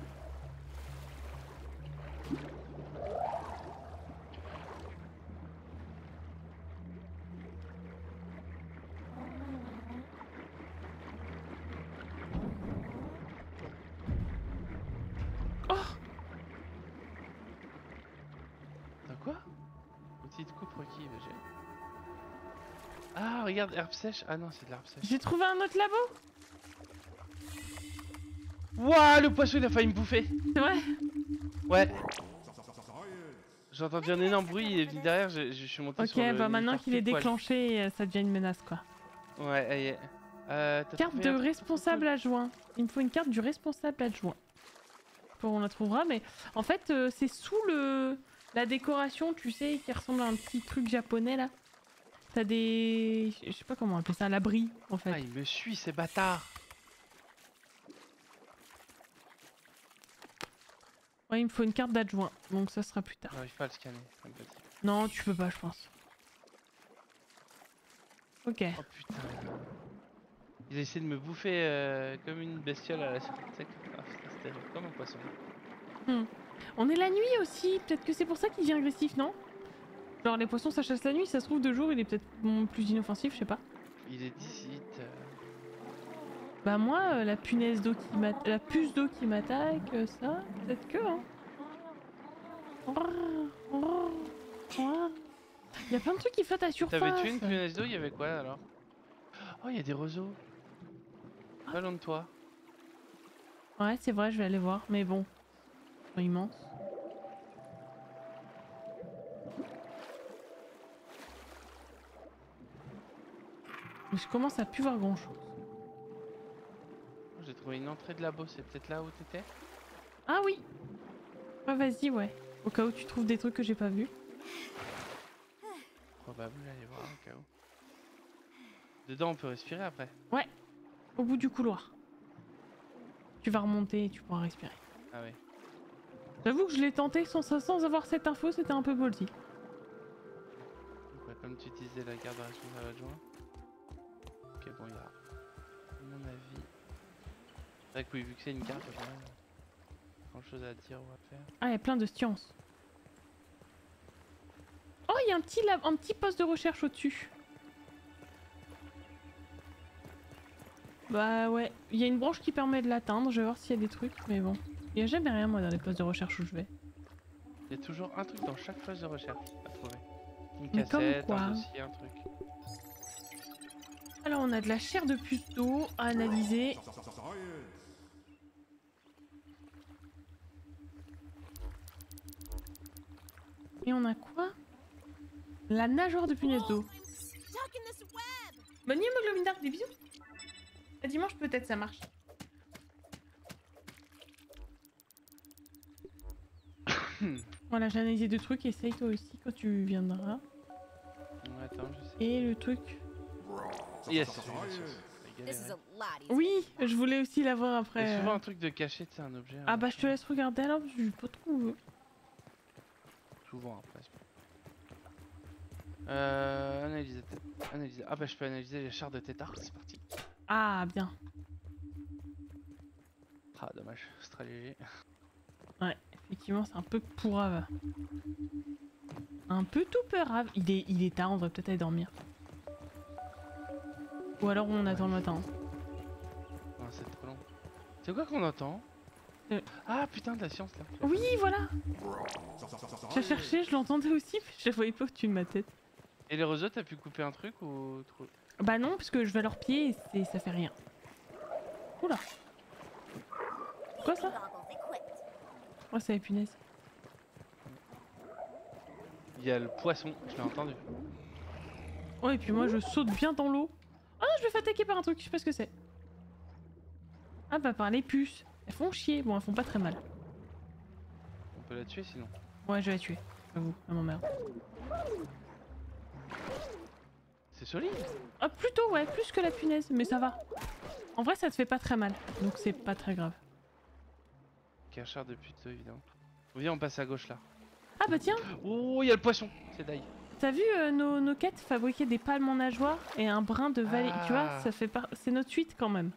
S2: Petite coupe requis, j'ai. Ah, regarde, herbe sèche. Ah non, c'est de l'herbe sèche.
S1: J'ai trouvé un autre labo.
S2: Wouah, le poisson il a failli me bouffer.
S1: C'est vrai?
S2: Ouais. J'ai entendu un énorme bruit, il est venu derrière, je, je suis monté
S1: okay,
S2: sur le...
S1: Ok, bah maintenant qu'il est déclenché, ça devient une menace quoi.
S2: Ouais, allez. Euh,
S1: carte de responsable adjoint. Il me faut une carte du responsable adjoint. Bon, on la trouvera, mais en fait, euh, c'est sous le... la décoration, tu sais, qui ressemble à un petit truc japonais là. T'as des... Je sais pas comment on appelle ça, l'abri en fait.
S2: Ah, il me suit, ces bâtards.
S1: Ouais, il me faut une carte d'adjoint, donc ça sera plus tard.
S2: J'arrive pas à le scanner, ça me petit.
S1: Non, tu peux pas, je pense. Ok.
S2: Oh putain. Il a essayé de me bouffer euh, comme une bestiole à la suite. Ah, c'était comme un poisson.
S1: Hmm. On est la nuit aussi, peut-être que c'est pour ça qu'il devient agressif, non? Genre les poissons ça chasse la nuit, ça se trouve de jour il est peut-être bon, plus inoffensif, je sais pas.
S2: Il est d'ici. Euh...
S1: Bah moi, euh, la punaise d'eau qui m'attaque, la puce d'eau qui m'attaque, euh, ça, peut-être que hein. Il y a plein de trucs qui flottent à surface.
S2: T'avais tué une punaise d'eau, il y avait quoi alors? Oh, il y a des roseaux. Pas loin de toi.
S1: Ouais, c'est vrai, je vais aller voir, mais bon, ils sont immenses. Mais je commence à plus voir grand chose.
S2: J'ai trouvé une entrée de labo, c'est peut-être là où t'étais?
S1: Ah oui. Ouais, vas-y, ouais. Au cas où tu trouves des trucs que j'ai pas vus.
S2: Probable, allez voir au cas où. Dedans on peut respirer après.
S1: Ouais, au bout du couloir. Tu vas remonter et tu pourras respirer.
S2: Ah oui.
S1: J'avoue que je l'ai tenté sans, sans avoir cette info, c'était un peu ballsy.
S2: Ouais, comme tu disais, la garde responsable adjoint. Ok, bon, il y a, à mon avis... C'est vrai que oui, vu que c'est une carte, il y a quand même grand chose à dire ou à faire.
S1: Ah, il y a plein de sciences. Oh, il y a un petit, lab... un petit poste de recherche au-dessus. Bah ouais, il y a une branche qui permet de l'atteindre, je vais voir s'il y a des trucs, mais bon. Il y a jamais rien moi dans les postes de recherche où je vais.
S2: Il y a toujours un truc dans chaque poste de recherche à trouver. Une
S1: Mais
S2: cassette,
S1: comme quoi.
S2: un dossier, un truc.
S1: Alors on a de la chair de puce d'eau à analyser. Et on a quoi? La nageoire de punaise d'eau. Bonne nuit hémoglobine d'arc, des bisous. À dimanche peut-être ça marche. Voilà, j'ai analysé deux trucs, essaye toi aussi quand tu viendras.
S2: Ouais, attends, je sais.
S1: Et le truc...
S2: Yes.
S1: Oui, je voulais aussi l'avoir après.
S2: C'est souvent un truc de cachette, c'est un objet.
S1: Ah bah je te laisse regarder alors, je vais pas trouver.
S2: Souvent après. Euh, analyser, analyser. Ah bah je peux analyser les chars de tétard, c'est parti.
S1: Ah bien.
S2: Ah dommage, c'est très léger.
S1: Ouais, effectivement c'est un peu pourrave. Un peu tout peurave. Il est, il est tard, on va peut-être aller dormir. Ou alors on attend le matin.
S2: Non, c'est trop long. C'est quoi qu'on entend?
S1: euh...
S2: Ah putain de la science là.
S1: Oui voilà. J'ai cherché, je l'entendais aussi, mais je la voyais pas au-dessus de ma tête.
S2: Et les roseaux, t'as pu couper un truc ou trop...
S1: Bah non, parce que je vais à leurs pieds et ça fait rien. Oula. Quoi ça? Oh c'est la punaise.
S2: Il y a le poisson, je l'ai entendu.
S1: Oh et puis moi je saute bien dans l'eau. Ah non, je me fais attaquer par un truc, je sais pas ce que c'est. Ah bah par les puces. Elles font chier, bon elles font pas très mal.
S2: On peut la tuer sinon.
S1: Ouais je vais la tuer, j'avoue, à mon mère.
S2: C'est solide.
S1: Ah plutôt ouais, plus que la punaise, mais ça va. En vrai ça te fait pas très mal, donc c'est pas très grave.
S2: Ok, un char de pute évidemment. Viens on passe à gauche là.
S1: Ah bah tiens.
S2: Oh il y a le poisson, c'est d'ail.
S1: T'as vu euh, nos, nos quêtes fabriquer des palmes en nageoire et un brin de vallée, ah. Tu vois, ça fait par... c'est notre suite quand même.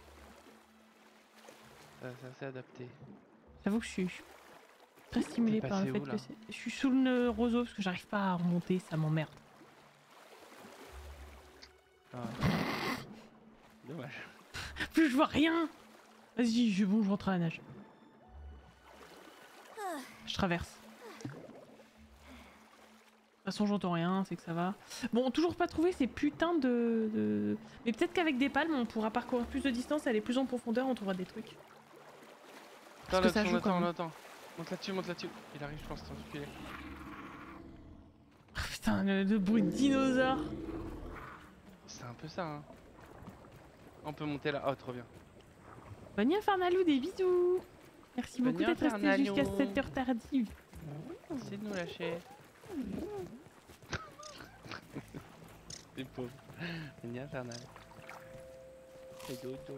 S2: Ça, ça s'est adapté.
S1: J'avoue que je suis très stimulée par le fait
S2: où,
S1: que c'est... Je suis sous le roseau parce que j'arrive pas à remonter, ça m'emmerde.
S2: Ah. Dommage.
S1: Plus je vois rien. Vas-y, je, bon, je rentre à la nage. Je traverse. De toute façon j'entends rien, c'est que ça va. Bon, toujours pas trouvé ces putains de... de... Mais peut-être qu'avec des palmes on pourra parcourir plus de distance, aller plus en profondeur, on trouvera des trucs.
S2: Attends, là, on attend, on attend. Monte là-dessus, monte là-dessus. Il arrive je pense, t'en enculé.
S1: Oh, putain, le, le bruit de dinosaure.
S2: C'est un peu ça hein. On peut monter là, oh trop bien.
S1: Bonne nuit Infernalou, des bisous. Merci beaucoup d'être resté jusqu'à cette heure tardive.
S2: Merci de nous lâcher. T'es pauvre. Bonne infernal. Et dodo.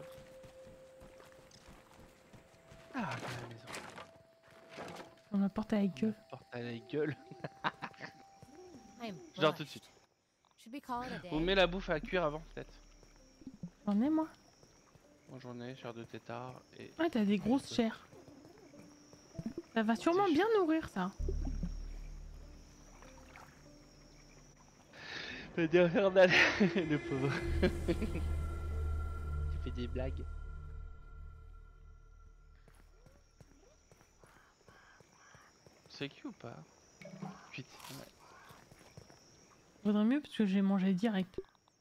S2: Ah, la maison.
S1: On la porte à la gueule.
S2: Porte à la gueule. Je dors tout de suite. On met la bouffe à cuire avant peut-être.
S1: J'en ai moi.
S2: Bonne journée, chair de tétard et...
S1: Ouais, t'as des grosses chairs. Ça va sûrement bien nourrir ça.
S2: C'est infernal, le pauvre. Tu fais des blagues. C'est qui ou pas? huit. Ouais.
S1: Vaudrait mieux parce que j'ai mangé direct.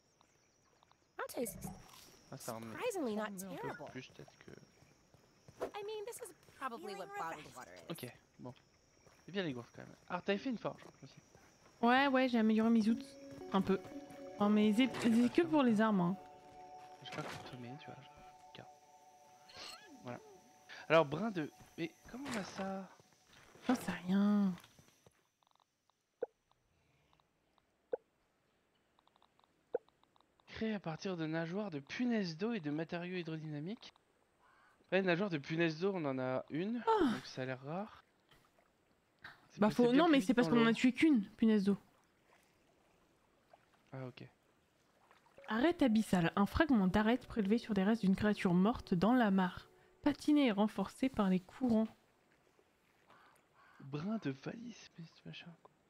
S2: Ah, ça en met
S3: Surprisingly not
S2: un peu
S3: terrible.
S2: plus peut-être que...
S3: I mean, this is probably what bottled water is.
S2: Ok, bon. C'est bien les gaufres quand même. Ah, t'avais fait une forge aussi.
S1: Ouais, ouais, j'ai amélioré mes outils. Un peu. Enfin, mais c'est que pour les armes. Hein.
S2: Je sais pas consommer, tu vois. Je... Voilà. Alors, brin de... Mais comment on a ça?
S1: J'en sais rien.
S2: Créé à partir de nageoires de punaises d'eau et de matériaux hydrodynamiques. Ouais, nageoires de punaises d'eau, on en a une. Oh. Donc ça a l'air rare.
S1: Bah faut... Non, mais c'est parce qu'on en a tué qu'une, punaise d'eau.
S2: Ah, ok.
S1: Arête abyssale. Un fragment d'arête prélevé sur des restes d'une créature morte dans la mare. Patiné et renforcé par les courants.
S2: Brin de valise, mais ce machin.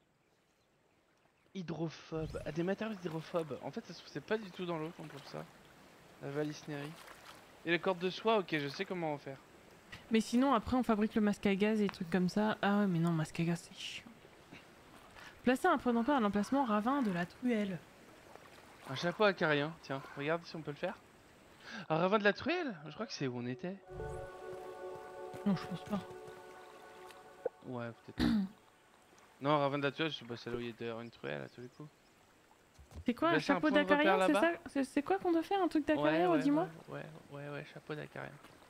S2: Hydrophobe. Ah, des matériaux hydrophobes. En fait, ça se trouve, c'est pas du tout dans l'eau qu'on trouve ça. La valisnerie. Et la corde de soie, ok, je sais comment en faire.
S1: Mais sinon, après, on fabrique le masque à gaz et des trucs comme ça. Ah ouais, mais non, masque à gaz, c'est chiant. Placer un point d'emploi à l'emplacement ravin de la truelle.
S2: Un chapeau acarien, tiens, regarde si on peut le faire. Un ravin de la truelle? Je crois que c'est où on était.
S1: Non, je pense pas.
S2: Ouais, peut-être. Non, un ravin de la truelle, je sais pas, c'est là où il y a d'ailleurs une truelle à tous les coups.
S1: C'est quoi un chapeau d'acarien? C'est ça? C'est quoi qu'on doit faire? Un truc d'acarien,
S2: ouais, ouais,
S1: dis-moi?
S2: Ouais, ouais, ouais, ouais, chapeau d'acarien.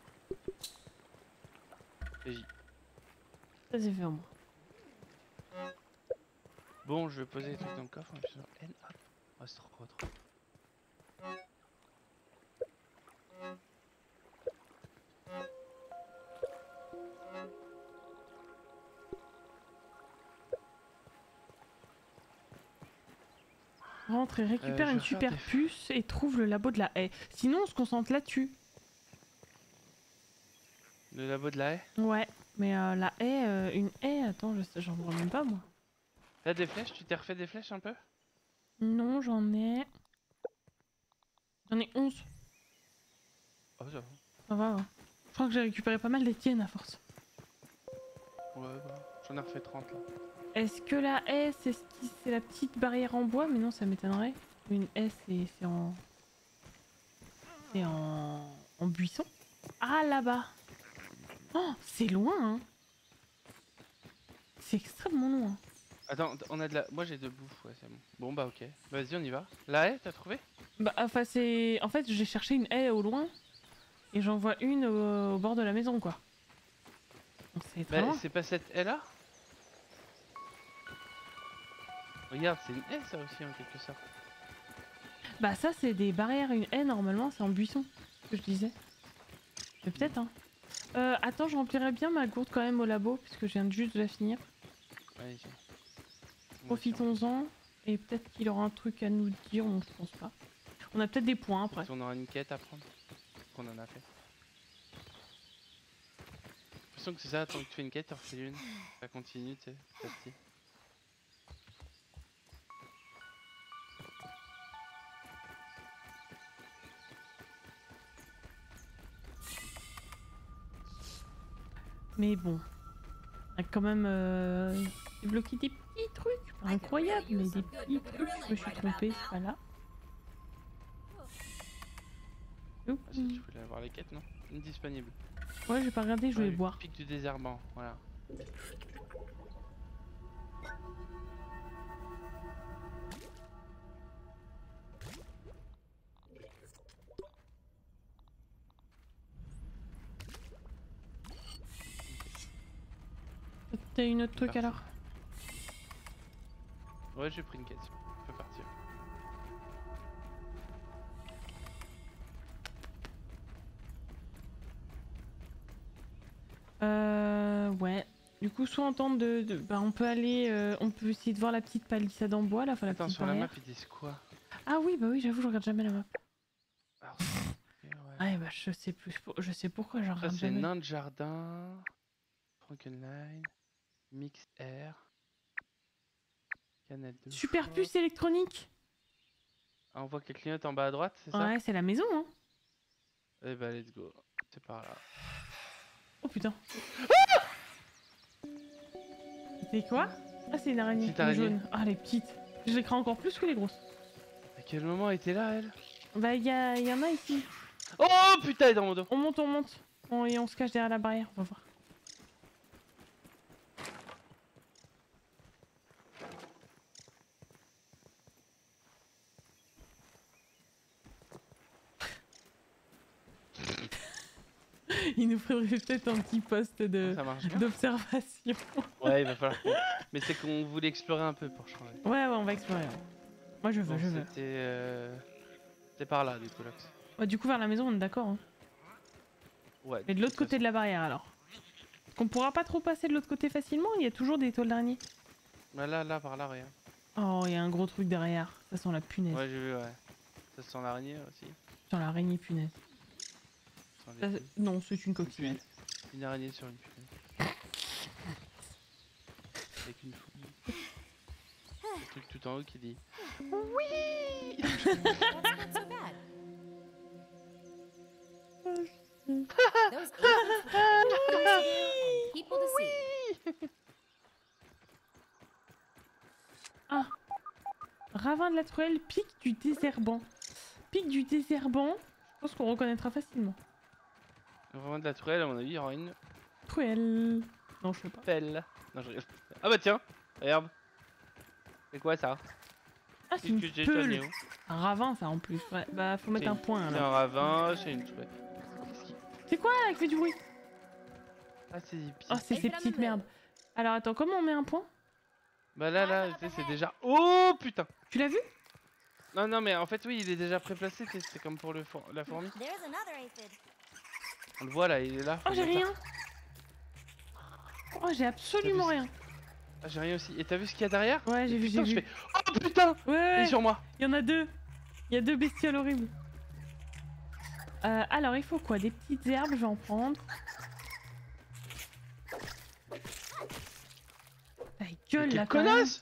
S2: Et J.
S1: Ça c'est fait au moins.
S2: Bon, je vais poser les trucs dans le coffre. N, hop. Oh, c'est trop, trop.
S1: Rentre et récupère euh, une super des... puce et trouve le labo de la haie. Sinon, on se concentre là-dessus.
S2: Le labo de la haie?
S1: Ouais, mais euh, la haie, euh, une haie, attends, j'en vois même pas moi.
S2: T'as des flèches? Tu t'es refait des flèches un peu?
S1: Non, j'en ai... J'en ai onze.
S2: Oh, ça va.
S1: Ça va, ouais. Je crois que j'ai récupéré pas mal des tiennes à force.
S2: Ouais, bah, j'en ai refait trente là.
S1: Est-ce que la haie, c'est ce qui... c'est la petite barrière en bois? Mais non, ça m'étonnerait. Une haie, c'est en... C'est en... en buisson. Ah, là-bas. Oh, c'est loin, hein. C'est extrêmement loin.
S2: Attends, on a de la... Moi j'ai de bouffe, ouais, c'est bon. Bon, bah ok. Vas-y, on y va. La haie, t'as trouvé?
S1: Bah, enfin, c'est... En fait, j'ai cherché une haie au loin. Et j'en vois une au... au bord de la maison, quoi. C'est très
S2: bah,
S1: loin.
S2: C'est pas cette haie-là? Regarde, c'est une haie, ça aussi, en quelque sorte.
S1: Bah, ça, c'est des barrières. Une haie, normalement, c'est en buisson. Ce que je disais. Mais peut-être, hein. Euh, attends, je remplirai bien ma gourde quand même au labo, puisque je viens juste de la finir.
S2: Allez,
S1: profitons-en, et peut-être qu'il aura un truc à nous dire, on je pense pas. On a peut-être des points après.
S2: On aura une quête à prendre. Qu'on en a fait. J'ai l'impression que c'est ça, tant que tu fais une quête, tu en refais une. Ça continue, tu sais, petit à petit.
S1: Mais bon, on a quand même euh, débloqué des petits trucs, pas incroyables, mais des petits trucs. Je me suis trompée, c'est pas là.
S2: Ah si, tu voulais avoir les quêtes, non? Indisponible.
S1: Ouais, j'ai pas regardé, je voulais ouais, boire.
S2: Pic du désherbant, voilà.
S1: T'as une autre truc
S2: parti.
S1: alors?
S2: Ouais, j'ai pris une quête, je peux partir.
S1: Euh... Ouais. Du coup, soit on tente de... de bah, on peut aller... Euh, on peut essayer de voir la petite palissade en bois, là, enfin la
S2: Attends,
S1: petite
S2: sur
S1: barrière.
S2: la map, ils disent quoi?
S1: Ah oui, bah oui, j'avoue, je regarde jamais la map.
S2: Alors,
S1: ouais. ouais, bah je sais plus... Je sais pourquoi je regarde jamais.
S2: c'est nain de jardin... Frankenline. Mix Air. Canette de
S1: Super
S2: choc.
S1: puce électronique.
S2: Ah, on voit que les clignotes en bas à droite, c'est ça?
S1: Ouais, c'est la maison, hein.
S2: Eh bah, let's go. C'est par là.
S1: Oh putain. C'est quoi? Ah, c'est une araignée,
S2: Petite araignée.
S1: jaune. Ah, les petites. Je les crains encore plus que les grosses.
S2: À quel moment elle était là, elle?
S1: Bah, il y, a... y en a ici.
S2: Oh putain, elle est dans mon dos.
S1: On monte, on monte. On... Et on se cache derrière la barrière, on va voir. Il nous faudrait peut-être un petit poste de
S2: Ça marche bien.
S1: d'observation.
S2: Ouais, il va falloir qu'on... Mais c'est qu'on voulait explorer un peu pour changer.
S1: Ouais, ouais, on va explorer. Ouais. Moi, je veux,
S2: Bon,
S1: je veux.
S2: C'était... Euh... C'était par là, du coup, Lox.
S1: Ouais, du coup, vers la maison, on est d'accord. Hein.
S2: Ouais.
S1: Mais de l'autre côté de la barrière, alors. Parce qu'on pourra pas trop passer de l'autre côté facilement, il y a toujours des toiles d'araignée.
S2: Bah là, là, par là, rien.
S1: Oh, il y a un gros truc derrière. Ça sent la punaise.
S2: Ouais, j'ai vu, ouais. Ça sent l'araignée aussi.
S1: Sur l'araignée punaise.
S2: Ça sent
S1: Ça,
S2: les-
S1: c'est- non, c'est une coquille.
S2: Une, une araignée sur une punaise. Avec une fouille. Le truc tout en haut qui dit... Oui.
S3: That's not so bad. Those aphids and people to see.
S1: Ah, ravin de la truelle, pic du désherbant. Pic du désherbant, je pense qu'on reconnaîtra facilement.
S2: Vraiment de la tourelle, à mon avis, il y aura une
S1: Truelle. Non, je sais pas.
S2: pelle. Non, je rigole. Ah bah tiens, regarde. C'est quoi ça?
S1: Ah, c'est
S2: Qu'est-ce
S1: une
S2: que j'ai
S1: peule.
S2: sonné, oh.
S1: Un ravin, ça en plus. Ouais, bah, faut mettre
S2: C'est
S1: un
S2: une-
S1: point
S2: C'est
S1: là.
S2: un ravin, c'est une tourelle.
S1: C'est quoi là qui fait du bruit?
S2: Ah, c'est des petits.
S1: Oh, c'est ces petites merdes. Alors attends, comment on met un point?
S2: Bah là, là, tu sais, c'est déjà... Oh putain.
S1: Tu l'as vu?
S2: Non, non, mais en fait, oui, il est déjà préplacé, tu sais, c'est comme pour le four- la fourmi.
S3: There's another aphid.
S2: On le voit là, il est là. faut
S1: Oh, j'ai
S2: le mettre
S1: rien. Oh, j'ai absolument
S2: T'as vu
S1: rien.
S2: là. Ah, j'ai rien aussi. Et t'as vu ce qu'il y a derrière?
S1: Ouais, j'ai vu, j'ai
S2: Putain, je
S1: vu.
S2: fais... Oh putain.
S1: Ouais,
S2: Il est
S1: ouais,
S2: sur moi.
S1: il y en a deux. Il y a deux bestioles horribles. Euh, alors, il faut quoi? Des petites herbes, je vais en prendre. Ta
S2: Mais
S1: gueule,
S2: quelle
S1: là, quand même.
S2: connasse.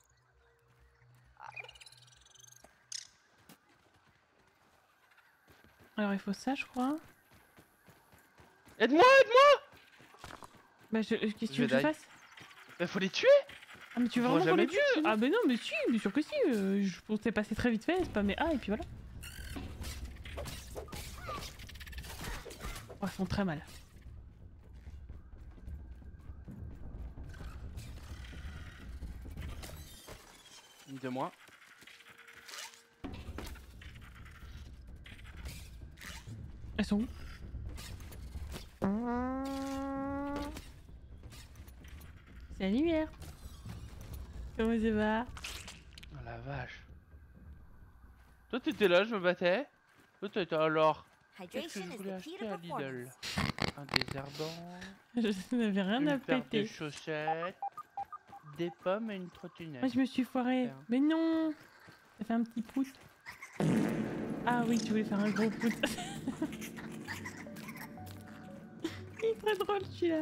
S1: Alors, il faut ça, je crois.
S2: Aide-moi, aide-moi.
S1: Bah, je... qu'est-ce que
S2: Je
S1: tu veux que
S2: vais
S1: je
S2: die.
S1: fasse?
S2: Bah faut les tuer.
S1: Ah, mais tu veux
S2: On pourra
S1: vraiment qu'on les
S2: jamais
S1: tue?
S2: tuer, sinon.
S1: Ah, bah non, mais si, bien sûr que si. euh, je pensais passer très vite fait, c'est pas mes A, et puis voilà. Oh, ils font très mal.
S2: Une de moi.
S1: Elles sont où? C'est la lumière. Comment ça va?
S2: Oh la vache. Toi t'étais là, je me battais. Toi t'étais alors. Qu'est-ce que
S3: Hydration
S2: je
S3: is
S2: voulais
S3: the key
S2: acheter
S3: to
S2: à Lidl?
S3: performance.
S2: Un désherbant.
S1: Je n'avais rien à
S2: Une paire de
S1: péter.
S2: chaussettes. Des pommes et une trottinette.
S1: Moi, je me suis foirée.
S2: Super.
S1: Mais non! Ça fait un petit prout. Ah oui, tu voulais faire un gros prout. Il est très drôle celui-là.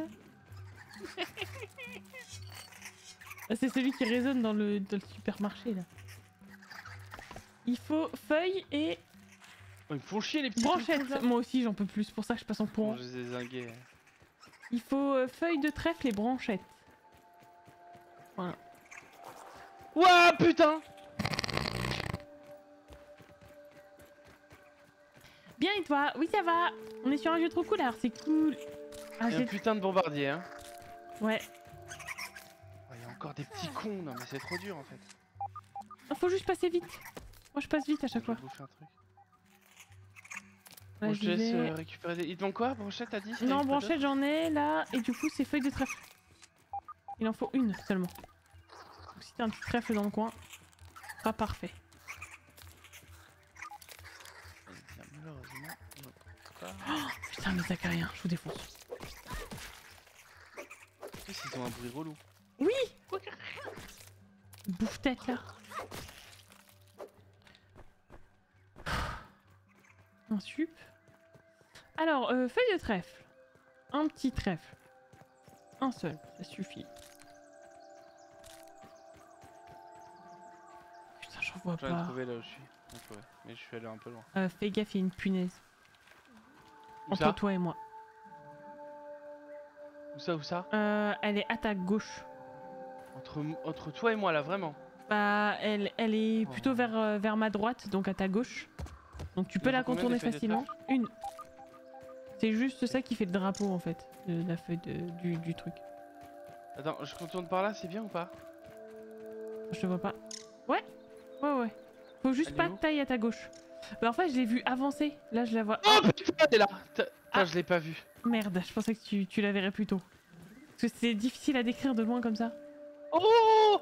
S1: Ah, c'est celui qui résonne dans le, dans le supermarché là. Il faut feuilles et
S2: Oh, ils me font chier les petits
S1: branchettes.
S2: trucs, là.
S1: Moi aussi j'en peux plus, c'est pour ça que je passe en
S2: Bon,
S1: courant.
S2: je les ai zingués.
S1: Il faut euh, feuilles de trèfle et branchettes. Voilà.
S2: Ouah putain.
S1: Bien et toi? Oui ça va. On est sur un jeu trop cool alors c'est cool. Ah,
S2: Il y a un
S1: j'ai...
S2: putain de bombardier hein.
S1: Ouais.
S2: Oh, il y a encore des petits cons. Non mais c'est trop dur en fait.
S1: Faut juste passer vite. Moi je passe vite à chaque
S2: Je vais
S1: fois.
S2: bouffer un truc.
S1: Ouais,
S2: Bon, je te
S1: j'y
S2: laisse
S1: vais.
S2: euh, récupérer des... Il te manque quoi? Brochette t'as dit? T'as
S1: Non,
S2: eu quoi
S1: branchette j'en ai là, et du coup c'est feuille de trèfle. Il en faut une seulement. Donc si t'as un petit trèfle dans le coin, pas parfait.
S2: d'autre Eh bien, malheureusement, je ne trouve pas.
S1: Oh, putain, mais t'as qu'à rien, je vous défonce.
S2: En plus, ils ont un bruit relou.
S1: Oui! Bouffe tête là. Un sup. Alors, euh, feuille de trèfle. Un petit trèfle. un seul, ça suffit. Putain, j'en vois
S2: J'en ai
S1: pas.
S2: trouvé là où je suis. Trouvé. Mais je suis allé un peu loin.
S1: Euh, fais gaffe, il y a une punaise.
S2: Où
S1: Entre
S2: ça
S1: toi et moi.
S2: Où ça, où ça
S1: euh, Elle est à ta gauche.
S2: entre, entre toi et moi là, vraiment.
S1: Bah, elle, elle est
S2: Oh.
S1: plutôt vers, euh, vers ma droite, donc à ta gauche. Donc tu peux la contourner facilement. Une. C'est juste ça qui fait le drapeau en fait, de la feuille de, du, du truc.
S2: Attends, je contourne par là, c'est bien ou pas?
S1: Je te vois pas. Ouais, ouais, ouais. Faut juste
S2: Elle
S1: pas
S2: est où
S1: que t'ailles à ta gauche. Bah en fait, je l'ai vue avancer. Là, je la vois.
S2: Oh putain, elle est là. Putain,
S1: Ah.
S2: je l'ai pas vue.
S1: Merde, je pensais que tu, tu la verrais plus tôt. Parce que c'est difficile à décrire de loin comme ça.
S2: Oh!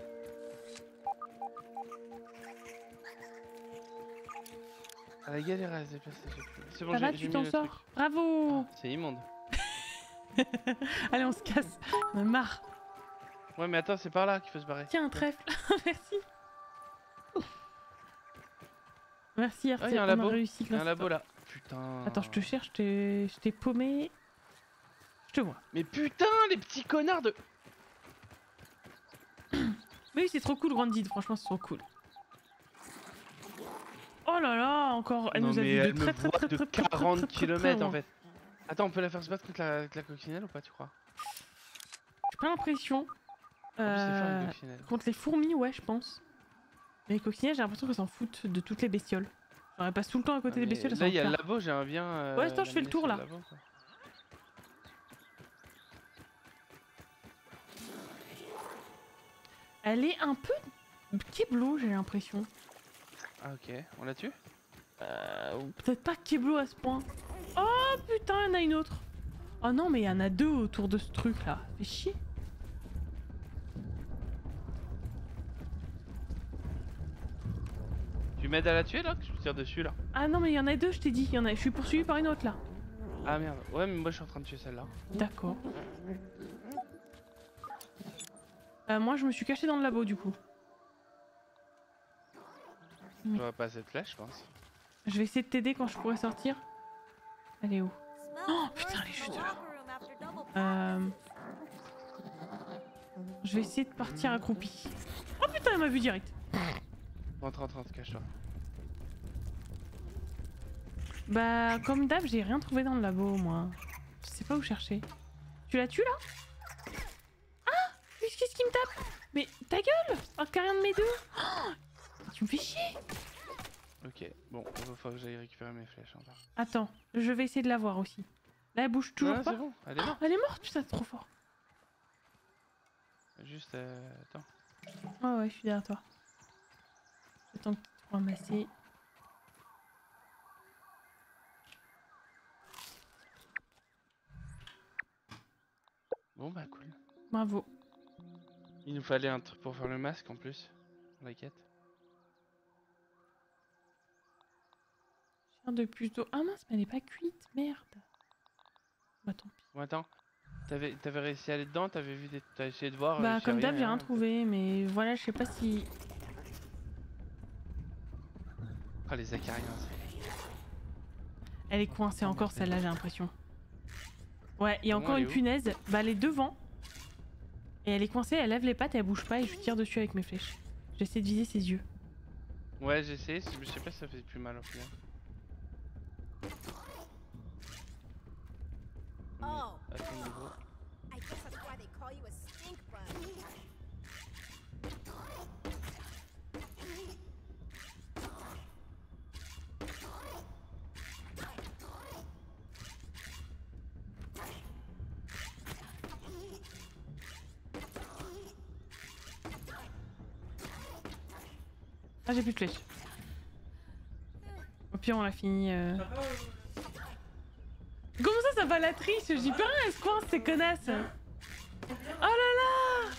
S2: Elle a galéré à se déplacer. C'est bon,
S1: Ça va,
S2: j'ai
S1: tu
S2: mis
S1: t'en
S2: le
S1: sors.
S2: truc.
S1: Bravo.
S2: C'est immonde.
S1: Allez, on se casse. On en a marre.
S2: Ouais, mais attends, c'est par là qu'il faut se barrer.
S1: Tiens, un trèfle. Merci. Merci,
S2: Ah, il y a un
S1: on
S2: labo.
S1: a réussi.
S2: Il y a un labo là. Putain.
S1: Attends, je te cherche, je t'ai je t'ai paumé. Je te vois.
S2: Mais putain, les petits connards de.
S1: Mais oui, c'est trop cool, Grandid. Franchement, c'est trop cool. Oh là là, encore. Elle
S2: non,
S1: nous a
S2: mais
S1: vu de
S2: elle
S1: très
S2: me
S1: très
S2: voit
S1: très
S2: de
S1: très très
S2: quarante
S1: très, très,
S2: kilomètres
S1: très
S2: en
S1: loin.
S2: fait. Attends, on peut la faire se battre contre la, avec la coccinelle ou pas, tu crois?
S1: J'ai pas l'impression.
S2: En plus, c'est fort
S1: Euh,
S2: une coccinelle.
S1: contre les fourmis, ouais, je pense. Mais les coccinelles, j'ai l'impression qu'elles s'en foutent de toutes les bestioles. Genre, elles passent tout le temps à côté
S2: Ah,
S1: des
S2: mais
S1: bestioles. Elles
S2: là, il y a
S1: s'en
S2: le
S1: carrent.
S2: labo, j'aimerais bien. Euh,
S1: Ouais, attends, je fais le
S2: l'amener
S1: tour
S2: sur
S1: là.
S2: labo, quoi.
S1: Elle est un peu keblo, j'ai l'impression.
S2: Ah, ok, on l'a tué?
S1: Euh, Peut-être pas keblo à ce point. Oh putain, il y en a une autre. Oh non, mais il y en a deux autour de ce truc là. Fait chier.
S2: Tu m'aides à la tuer là? Que je tire dessus là.
S1: Ah non, mais il y en a deux, je t'ai dit. Il y en a... Je suis poursuivi par une autre là.
S2: Ah merde, ouais, mais moi je suis en train de tuer celle-là.
S1: D'accord. Euh, moi, je me suis caché dans le labo du coup.
S2: Je vois pas cette flèche, je pense.
S1: Je vais essayer de t'aider quand je pourrai sortir. Elle est où? Oh putain, elle est juste là. Euh... Je vais essayer de partir accroupi. Oh putain, elle m'a vu direct.
S2: Rentre, rentre, rentre, cache-toi.
S1: Bah, comme d'hab, j'ai rien trouvé dans le labo, moi. Je sais pas où chercher. Tu la tues là? Ah! Qu'est-ce qui me tape? Mais ta gueule! Oh, qu'à rien de mes deux! Oh, tu me fais chier!
S2: Ok, bon, il va falloir que j'aille récupérer mes flèches encore.
S1: Attends, je vais essayer de la voir aussi. Là, elle bouge toujours
S2: Non,
S1: pas.
S2: c'est bon, elle est morte.
S1: Oh, elle est morte, putain, c'est trop fort.
S2: Juste, euh, attends.
S1: Ouais, ouais, je suis derrière toi. Attends que tu te ramasser.
S2: Bon bah cool.
S1: Bravo.
S2: Il nous fallait un truc pour faire le masque en plus. La quête.
S1: Chair de plus d'eau. Ah mince, mais elle est pas cuite, merde. Bah tant pis.
S2: Bon attends. T'avais t'avais réussi à aller dedans, t'avais vu des... T'as essayé de voir.
S1: Bah
S2: euh,
S1: comme d'hab, j'ai rien
S2: hein,
S1: trouvé, mais voilà, je sais pas si...
S2: Ah les acariens.
S1: Elle est coincée encore celle-là, j'ai l'impression. Ouais, il y a
S2: Comment
S1: encore
S2: elle
S1: une
S2: est où?
S1: punaise. Bah elle est devant. Et elle est coincée, elle lève les pattes, elle bouge pas et je tire dessus avec mes flèches. J'essaie de viser ses yeux.
S2: Ouais, j'ai essayé, je sais pas si ça fait plus mal au final.
S3: Oh,
S2: À ton niveau.
S3: I guess that's why they call you a stink bug.
S1: Ah, j'ai plus de flèches. Au pire, on l'a fini. Euh... Comment ça, ça va la triche? J'y peux rien, elle se coince, ces connasses. Oh là là!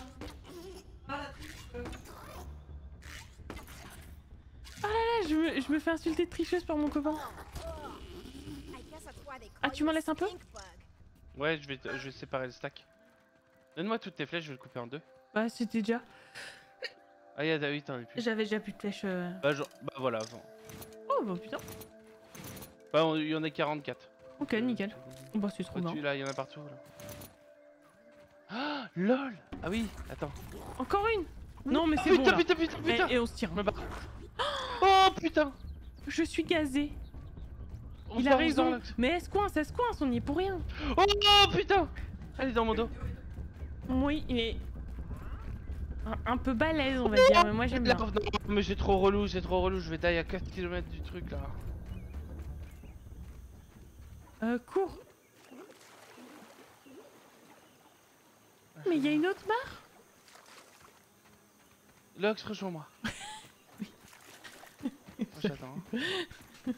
S1: Oh là là, je me, je me fais insulter de tricheuse par mon copain.
S3: I guess that's why they call
S1: Ah, tu
S3: you
S1: m'en
S3: a
S1: laisses un peu?
S3: stink bug.
S2: Ouais, je vais, je vais séparer le stack. Donne-moi toutes tes flèches, je vais le couper en deux.
S1: Bah, c'était déjà.
S2: Ah, y'a David, t'en as plus.
S1: J'avais déjà plus de flèches. Euh...
S2: Bah, genre, bah voilà. Bon.
S1: Oh bah putain.
S2: Bah, il y en a quarante-quatre.
S1: Ok, nickel. Bah, c'est trop
S2: Bah,
S1: bien.
S2: tu, là, il y en a partout. Là. Oh, lol. Ah oui, attends.
S1: Encore une. Non mais c'est
S2: putain,
S1: bon là.
S2: putain, putain, putain.
S1: Et, et on se tire.
S2: Me barre. Oh putain.
S1: Je suis gazé.
S2: On
S1: Il
S2: part,
S1: a raison.
S2: part,
S1: Mais elle se coince, elle se coince, on y est pour rien.
S2: Oh putain. Elle est dans mon dos.
S1: Oui, il est un, un peu balèze, on va dire, mais moi j'aime bien.
S2: Non, mais c'est trop relou, c'est trop relou. Je vais tailler à quatre kilomètres du truc là.
S1: Euh, cours. Mais il y a une autre mare.
S2: Lox, rejoins-moi.
S1: Oui.
S2: J'attends. Hein.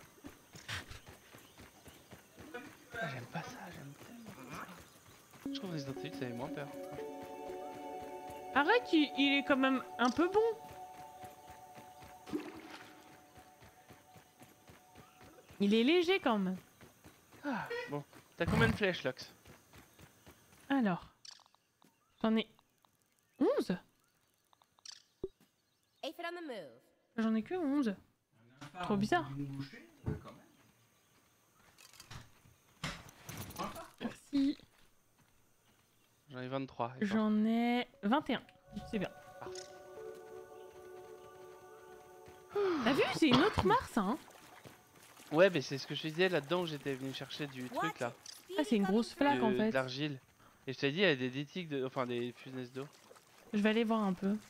S2: Ah, j'aime pas ça, j'aime tellement ça. Je trouve que Resident Evil ça avait moins peur.
S1: Arrête, il, il est quand même un peu bon. Il est léger quand même.
S2: Ah, bon. T'as combien de flèches, Lox?
S1: Alors. J'en ai onze.
S3: Aphid on the move.
S1: J'en ai que onze. Trop bizarre. Merci.
S2: J'en ai vingt-trois.
S1: J'en ai vingt et un. C'est bien. T'as vu, c'est une autre mare ça, hein?
S2: Ouais, mais c'est ce que je te disais là-dedans où j'étais venu chercher du truc là.
S1: Ah, c'est une grosse flaque
S2: de,
S1: en fait.
S2: De l'argile. Et je t'ai dit, il y a des détiques, de... enfin des punaises d'eau.
S1: Je vais aller voir un peu.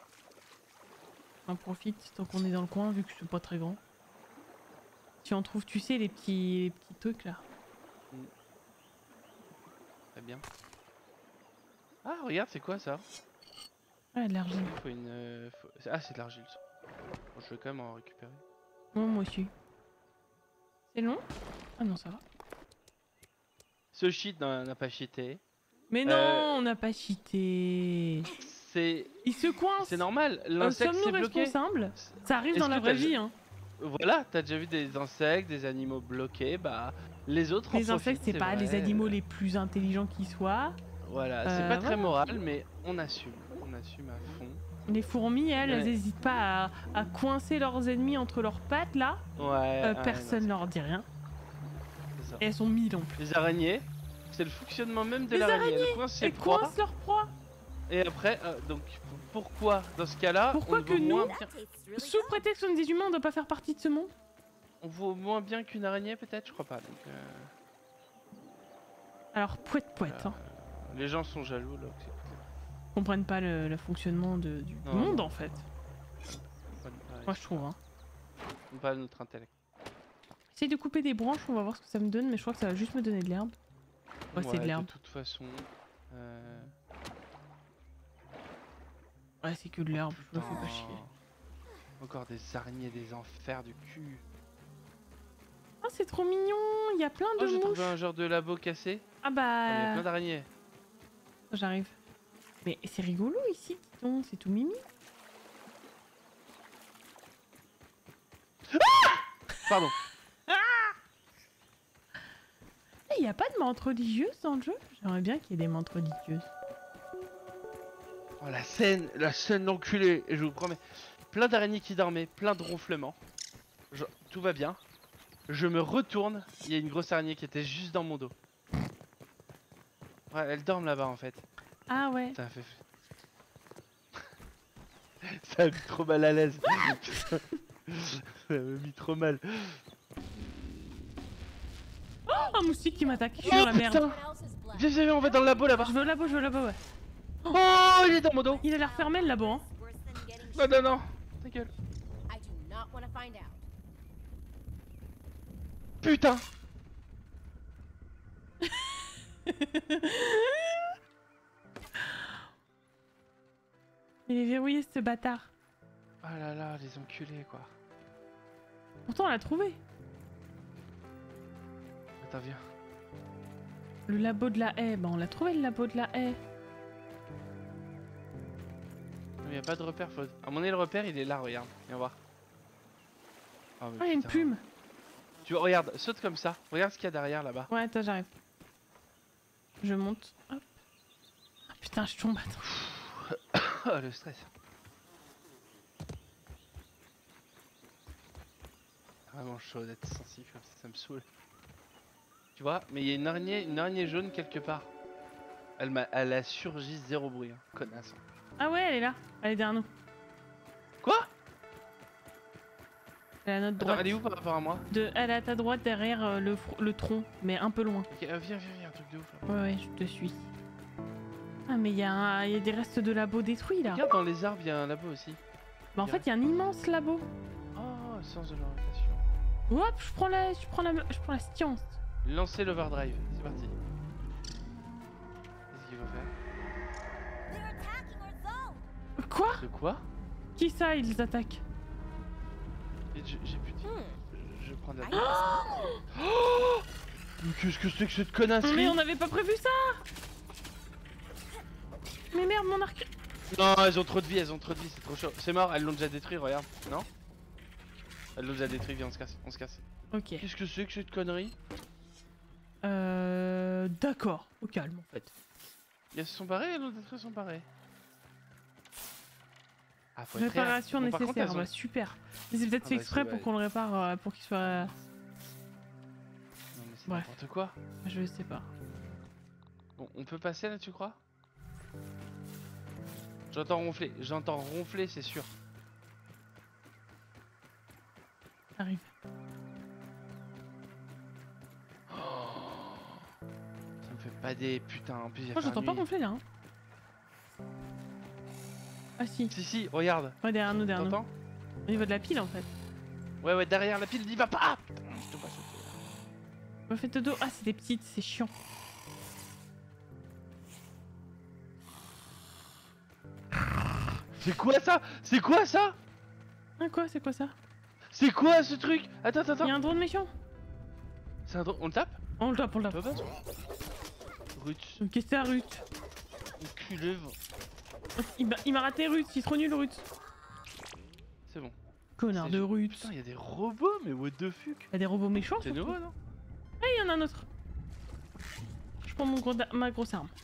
S1: On profite tant qu'on est dans le coin vu que c'est pas très grand. Si on trouve, tu sais, les petits, les petits trucs là.
S2: Mm. Très bien. Ah, regarde, c'est quoi ça?
S1: Ah, de l'argile.
S2: Faut une, euh, faut... Ah, c'est de l'argile. Bon, je vais quand même en récupérer.
S1: Bon, moi aussi. C'est long? Ah non, ça va.
S2: Ce shit n'a pas cheaté.
S1: Mais non,
S2: Euh,
S1: on n'a pas cheaté.
S2: C'est...
S1: Il se coince.
S2: C'est normal,
S1: Euh,
S2: l'insecte
S1: Sommes-nous
S2: c'est bloqué.
S1: responsables? Ça arrive
S2: Est-ce
S1: dans
S2: que
S1: la
S2: t'as
S1: vraie
S2: déjà-
S1: vie, hein.
S2: Voilà, t'as déjà vu des insectes, des animaux bloqués, bah les autres en
S1: Les insectes,
S2: profitent,
S1: c'est pas
S2: vrai.
S1: les animaux les plus intelligents qui soient.
S2: Voilà, c'est
S1: Euh,
S2: pas très
S1: voilà.
S2: moral, mais on assume, on assume à fond.
S1: Les fourmis, elles,
S2: Ouais.
S1: elles hésitent pas à, à coincer leurs ennemis entre leurs pattes, là.
S2: Ouais.
S1: Euh,
S2: ouais,
S1: personne
S2: non,
S1: leur dit rien.
S2: c'est ça.
S1: Et elles sont mille en plus.
S2: Les araignées, c'est le fonctionnement même de
S1: Les
S2: l'araignée. Elle coince ses
S1: Elles
S2: proies,
S1: coincent leur proie.
S2: et après, euh, donc pourquoi dans ce cas-là,
S1: Pourquoi
S2: on
S1: que
S2: vaut
S1: nous-
S2: moins
S3: That
S2: bien,
S3: tastes really
S1: Sous
S3: good.
S1: prétexte qu'on est des humains, on doit pas faire partie de ce monde.
S2: on vaut moins bien qu'une araignée peut-être, je crois pas. Donc, euh,
S1: Alors, pouette pouette,
S2: voilà.
S1: hein.
S2: Les gens sont jaloux là. c'est-
S1: Ils comprennent pas le, le fonctionnement de- du
S2: Non,
S1: monde
S2: non.
S1: en fait.
S2: Pas, pas-
S1: Moi je trouve, hein.
S2: pas notre intellect.
S1: J'essaye de couper des branches, on va voir ce que ça me donne, mais je crois que ça va juste me donner de l'herbe. Ouais, c'est de l'herbe.
S2: De toute façon. Euh...
S1: Ouais, c'est que de l'herbe, je me fais pas
S2: putain.
S1: chier.
S2: Encore des araignées, des enfers du cul.
S1: Ah, c'est trop mignon, il y a plein
S2: Oh,
S1: de
S2: j'ai
S1: mouches.
S2: trouvé un genre de labo cassé.
S1: Ah
S2: Ah, mais il y a
S1: bah,
S2: plein d'araignées.
S1: j'arrive. Mais c'est rigolo ici, dis donc, c'est tout mimi.
S2: Pardon.
S1: Il n'y a pas de menthe religieuse dans le jeu? J'aimerais bien qu'il y ait des menthes religieuses.
S2: Oh, la scène, la scène d'enculé. Et je vous promets, plein d'araignées qui dormaient, plein de ronflements. Je- Tout va bien. Je me retourne, il y a une grosse araignée qui était juste dans mon dos. Ouais, elles dorment là-bas en fait.
S1: Ah ouais.
S2: Ça a fait. Ça a mis trop mal à l'aise. Ça m'a mis trop mal.
S1: Oh, un moustique qui m'attaque, je suis dans la merde.
S2: putain.
S3: Someone else's blood.
S2: Viens, viens, viens, on va dans le labo là-bas.
S1: Je veux là-bas, je veux là-bas, ouais.
S2: Oh, il est dans mon dos.
S1: Il a l'air fermé le labo, hein.
S3: Worse than getting
S2: Non, non, non. Ta gueule.
S3: I do not want to find out.
S2: Putain.
S1: Il est verrouillé ce bâtard.
S2: Ah là là, les enculés quoi.
S1: Pourtant on l'a trouvé.
S2: Attends, viens.
S1: Le labo de la haie, bah on l'a trouvé le labo de la haie.
S2: Il n'y a pas de repère. Faut... À mon avis, le repère il est là, regarde. Viens voir. Oh, mais
S1: Ah, il y a une
S2: putain.
S1: plume.
S2: Tu vois, regarde, saute comme ça. Regarde ce qu'il y a derrière là-bas.
S1: Ouais, attends, j'arrive. Je monte. Hop. Ah putain, je tombe. Attends.
S2: Oh, le stress. Vraiment chaud d'être sensible comme ça, ça me saoule. Tu vois, mais il y a une araignée, une araignée jaune quelque part. Elle, m'a, elle a surgi zéro bruit, hein. Connasse.
S1: Ah ouais, elle est là. Elle est derrière nous.
S2: Quoi?
S1: Elle est à notre
S2: Attends,
S1: droite.
S2: elle est où par rapport à moi?
S1: De... Elle est à ta droite derrière euh, le, le tronc, mais un peu loin.
S2: Ok, euh, viens, viens, viens, un truc de ouf là.
S1: Ouais, ouais, je te suis. Ah, mais il y, un... y a des restes de labo détruits là.
S2: Regarde dans les arbres, il y a un labo aussi.
S1: Bah en fait, il y a un immense labo.
S2: Oh, sens de l'orientation.
S1: Hop, je prends la, je prends la, je prends la science.
S2: Lancez l'overdrive, c'est parti. Qu'est-ce qu'il va faire?
S3: They're attacking our zone.
S1: Quoi?
S2: De quoi?
S1: Qui ça, ils attaquent?
S2: Et je- J'ai plus de...
S3: Hmm.
S2: Je, je prends de la...
S3: I need this.
S2: Oh mais qu'est-ce que c'est que cette connasserie?
S1: Mais on n'avait pas prévu ça. Mais merde, mon arc.
S2: Non, elles ont trop de vie, elles ont trop de vie, c'est trop chaud. C'est mort, elles l'ont déjà détruit, regarde. Non? Elles l'ont déjà détruit, viens, on se casse, on se casse.
S1: Ok.
S2: Qu'est-ce que c'est que cette connerie?
S1: Euh... D'accord. Au calme en fait.
S2: Elles se sont barrées, elles l'ont détruit, elles sont barrées. Ah, faut être
S1: Réparation
S2: réactif. Bon, par contre,
S1: nécessaire,
S2: elles ont-
S1: bah super. Mais c'est peut-être
S2: Ah
S1: fait
S2: bah,
S1: exprès
S2: c'est-
S1: pour
S2: ouais.
S1: qu'on le répare, euh, pour qu'il soit...
S2: Non mais c'est
S1: Bref.
S2: n'importe quoi.
S1: Je sais pas.
S2: Bon, on peut passer là, tu crois? J'entends ronfler, j'entends ronfler, c'est sûr.
S1: Arrive.
S2: Ça me fait pas des putains, en plus il y a
S1: Oh,
S2: faire
S1: j'entends pas
S2: nuit.
S1: gonfler là. Hein. Ah si.
S2: Si si, regarde,
S1: Ouais, derrière nous, derrière nous.
S2: t'entends?
S1: Au niveau de la pile en fait.
S2: Ouais ouais, derrière la pile, n'y va pas. Putain, je te vois sauter, là.
S1: Me fait de dos. Ah, c'est des petites, c'est chiant.
S2: C'est quoi ça? C'est quoi ça?
S1: Ah quoi, c'est quoi ça?
S2: C'est quoi ce truc? Attends, attends,
S1: Il y
S2: attends.
S1: a un drone méchant.
S2: C'est un drone, on le tape?
S1: On le tape, on le
S2: Tu
S1: tape.
S2: vas pas? Ruth,
S1: Qu'est-ce que c'est, Ruth?
S2: enculé.
S1: Il m'a- il m'a raté, Ruth. Il est trop nul, Ruth.
S2: C'est bon.
S1: Connard
S2: C'est
S1: de
S2: juste-
S1: Ruth.
S2: Putain, il y a des robots, mais what the fuck?
S1: Il y a des robots méchants.
S2: C'est
S1: surtout.
S2: nouveau, non?
S1: Ah, il y en a un autre. Je prends mon gros da- ma grosse arme.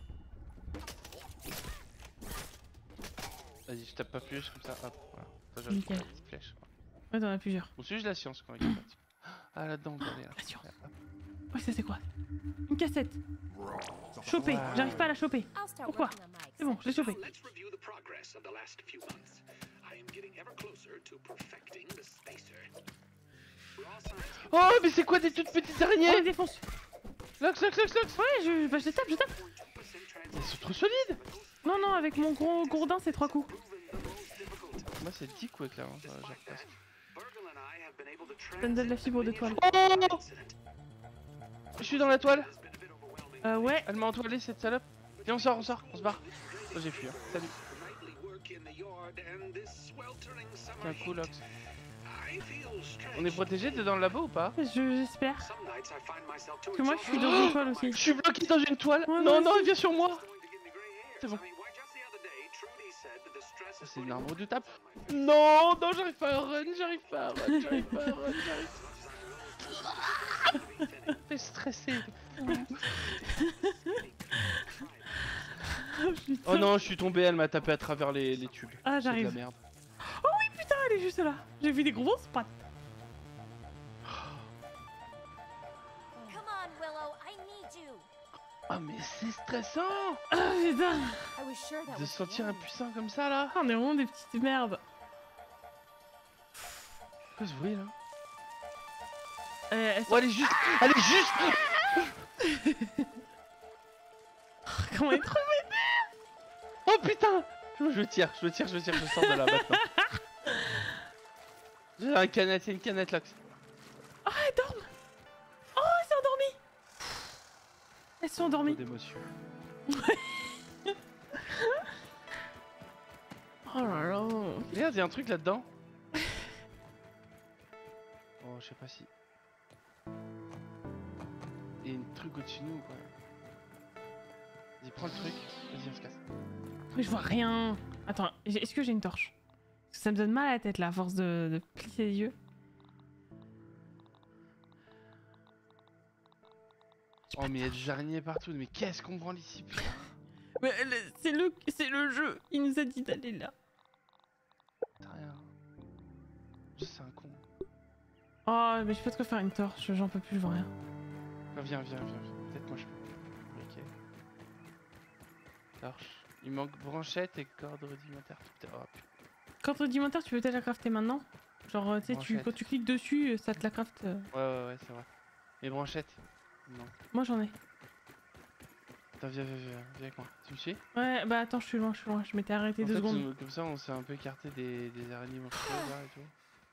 S2: Vas-y, je tape pas plus, comme ça, hop, voilà. Ça, j'ai
S1: Nickel.
S2: la petite flèche.
S1: Ouais, t'en as plusieurs.
S2: Bon, c'est juste la science quand même. Ah, là-dedans, on peut aller là.
S1: La science.
S2: Hop.
S1: Ouais, ça c'est quoi? Une cassette. Choper.
S2: Ouais.
S1: J'arrive pas à la choper.
S3: I'll start
S1: Pourquoi?
S3: working on my
S1: C'est bon, je l'ai chopé.
S4: Now let's review the progress of the last few months. I am getting ever closer to perfecting the spacer. Raw science
S2: Oh, mais c'est quoi des toutes petites
S1: Oh,
S2: araignées?
S1: il défonce.
S2: Lox, Lox, Lox, Lox.
S1: Ouais, je, bah, je les tape, je tape.
S2: Ils sont trop solides.
S1: Non, non, avec mon gros gourdin, c'est trois coups.
S2: Moi, c'est dix coups éclair, hein, genre presque.
S4: Burgle and I have been able to
S1: Ça me donne de la fibre de toile.
S2: Oh, je suis dans la toile.
S1: Euh, ouais.
S2: Elle m'a entoilé cette salope. Viens, on sort, on sort, on se barre. Oh, j'ai fui, hein. Salut.
S4: nightly work in the yard and this sweltering
S2: Tiens,
S4: summer
S2: coup, Lox.
S4: I feel strange.
S2: On est protégé dans le labo ou pas?
S1: Je- J'espère.
S4: Some nights I find myself too
S1: Parce que moi, je suis
S4: exhausted
S1: dans une toile aussi.
S2: Je suis bloqué dans une toile.
S1: Ouais,
S2: non,
S1: moi
S2: non,
S1: aussi.
S2: il vient sur moi.
S4: going to give me gray hairs.
S2: C'est bon.
S4: I mean, why, just the other day, Trudy said that the stress is
S2: C'est une
S4: putting
S2: arbre
S4: more
S2: de tape.
S4: on my face.
S2: Non, non, j'arrive pas à run, j'arrive pas à run, j'arrive pas à run, j'arrive pas. T'es stressé. Oh non, je suis tombé, elle m'a tapé à travers les, les tubes.
S1: Ah,
S2: C'est de la
S1: j'arrive.
S2: merde.
S1: Putain, elle est juste là. J'ai vu des gros spots.
S3: Come on, Willow. I need you.
S2: Ah mais c'est stressant
S1: Ah, putain.
S3: I was sure that
S2: de
S3: was
S2: se
S3: the
S2: sentir
S3: end.
S2: impuissant comme ça là.
S1: Ah, on est vraiment des petites merdes.
S2: C'est quoi ce bruit là?
S1: Euh, elles sont-
S2: Oh elle est juste, elle est juste.
S1: Comment elle est trop...
S2: Oh putain. Je, je tire, je tire, je tire, je sors de là maintenant. J'ai un canette, c'est une canette Lox.
S1: Oh, elles dorment. Oh, elles sont endormies. Elles sont endormies.
S2: Trop d'émotion.
S1: Oh là là.
S2: Regarde, il y a un truc là-dedans. Oh, je sais pas si. Il y a un truc au-dessus de nous ou quoi. Vas-y, prends le truc. Vas-y, on se casse.
S1: Mais je vois rien. Attends, j'ai- est-ce que j'ai une torche? Parce que ça me donne mal à la tête là, à force de, de plisser les yeux.
S2: Oh, mais il y a des araignées partout. Mais qu'est-ce qu'on prend ici, putain.
S1: Mais le- c'est le, c'est le jeu. Il nous a dit d'aller là.
S2: T'as rien. Juste, c'est un con.
S1: Oh, mais je peux te faire une torche. J'en peux plus, je vois rien.
S2: Ah, viens, viens, viens, viens. Peut-être moi je peux. Ok. Torche. Il manque branchette et corde rudimentaire. Putain, oh, putain.
S1: Corde rudimentaire, tu peux peut-être la crafter maintenant? Genre, tu sais, tu, quand tu cliques dessus, ça te la craft. Euh...
S2: Ouais, ouais, ouais, c'est vrai. Mais branchette? Non.
S1: Moi j'en ai.
S2: Attends, viens, viens, viens, viens avec moi. Tu me suis?
S1: Ouais, bah attends, je suis loin, je suis loin. Je m'étais arrêté
S2: en
S1: deux
S2: fait,
S1: secondes.
S2: Comme ça, on s'est un peu écarté des, des araignées monstrueuses là et tout.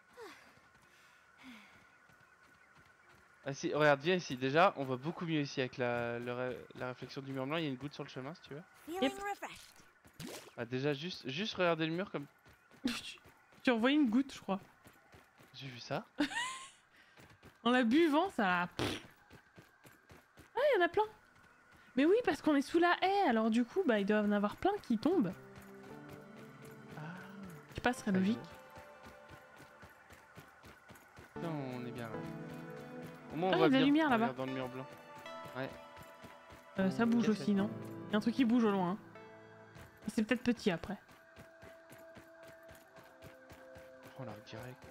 S2: Ah si, regarde, viens ici. Déjà, on voit beaucoup mieux ici avec la, le, la réflexion du mur blanc. Il y a une goutte sur le chemin si tu veux.
S1: Yep.
S2: Ah, déjà, juste, juste regarder le mur comme.
S1: Tu as envoyé une goutte, je crois.
S2: J'ai vu ça.
S1: En la buvant, ça. Ah, il y en a plein. Mais oui, parce qu'on est sous la haie, alors du coup, bah, il doit y en avoir plein qui tombent.
S2: Ah.
S1: Je sais pas, ce serait logique.
S2: Non, on est bien là. Au moins, on
S1: Ah,
S2: voit
S1: il y a de la
S2: bien
S1: lumière
S2: en
S1: là-bas.
S2: regardant le mur blanc. Ouais.
S1: Euh, ça bouge
S2: Cassette.
S1: aussi, non? Il y a un truc qui bouge au loin. Hein. C'est peut-être petit après.
S2: Prends l'arc direct.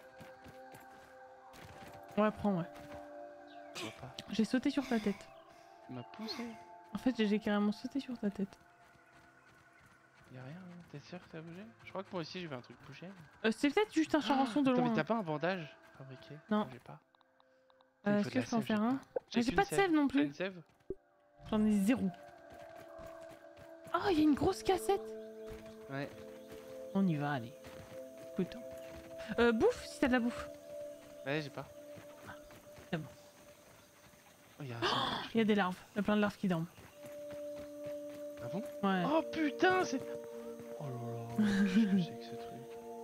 S1: Ouais, prends, ouais.
S2: Je vois pas.
S1: J'ai sauté sur ta tête.
S2: Il m'a poussé.
S1: En fait, j'ai carrément sauté sur ta tête.
S2: Y'a rien, hein. T'es sûr que ça a bougé? Je crois que moi aussi j'ai vu un truc bouger.
S1: Euh, c'est peut-être juste un charançon de
S2: Attends,
S1: loin.
S2: mais t'as pas un bandage fabriqué?
S1: Non.
S2: J'ai pas.
S1: Euh,
S2: Il
S1: Est-ce
S2: faut de
S1: que
S2: la
S1: je peux en
S2: sève,
S1: faire
S2: j'ai
S1: un?
S2: pas.
S1: J'ai
S2: qu'une
S1: pas de sève non
S2: T'as
S1: plus.
S2: une sève?
S1: J'en ai zéro. Oh, il y a une grosse cassette.
S2: Ouais.
S1: On y va, allez. Écoute. Euh, bouffe, si t'as de la bouffe.
S2: Ouais, j'ai pas.
S1: c'est bon.
S2: Oh, y a un sang.
S1: Il y a des larves. Il y a plein de larves qui dorment.
S2: Ah bon?
S1: Ouais.
S2: Oh putain, c'est. Oh là là, qu'est-ce que c'est que ce truc?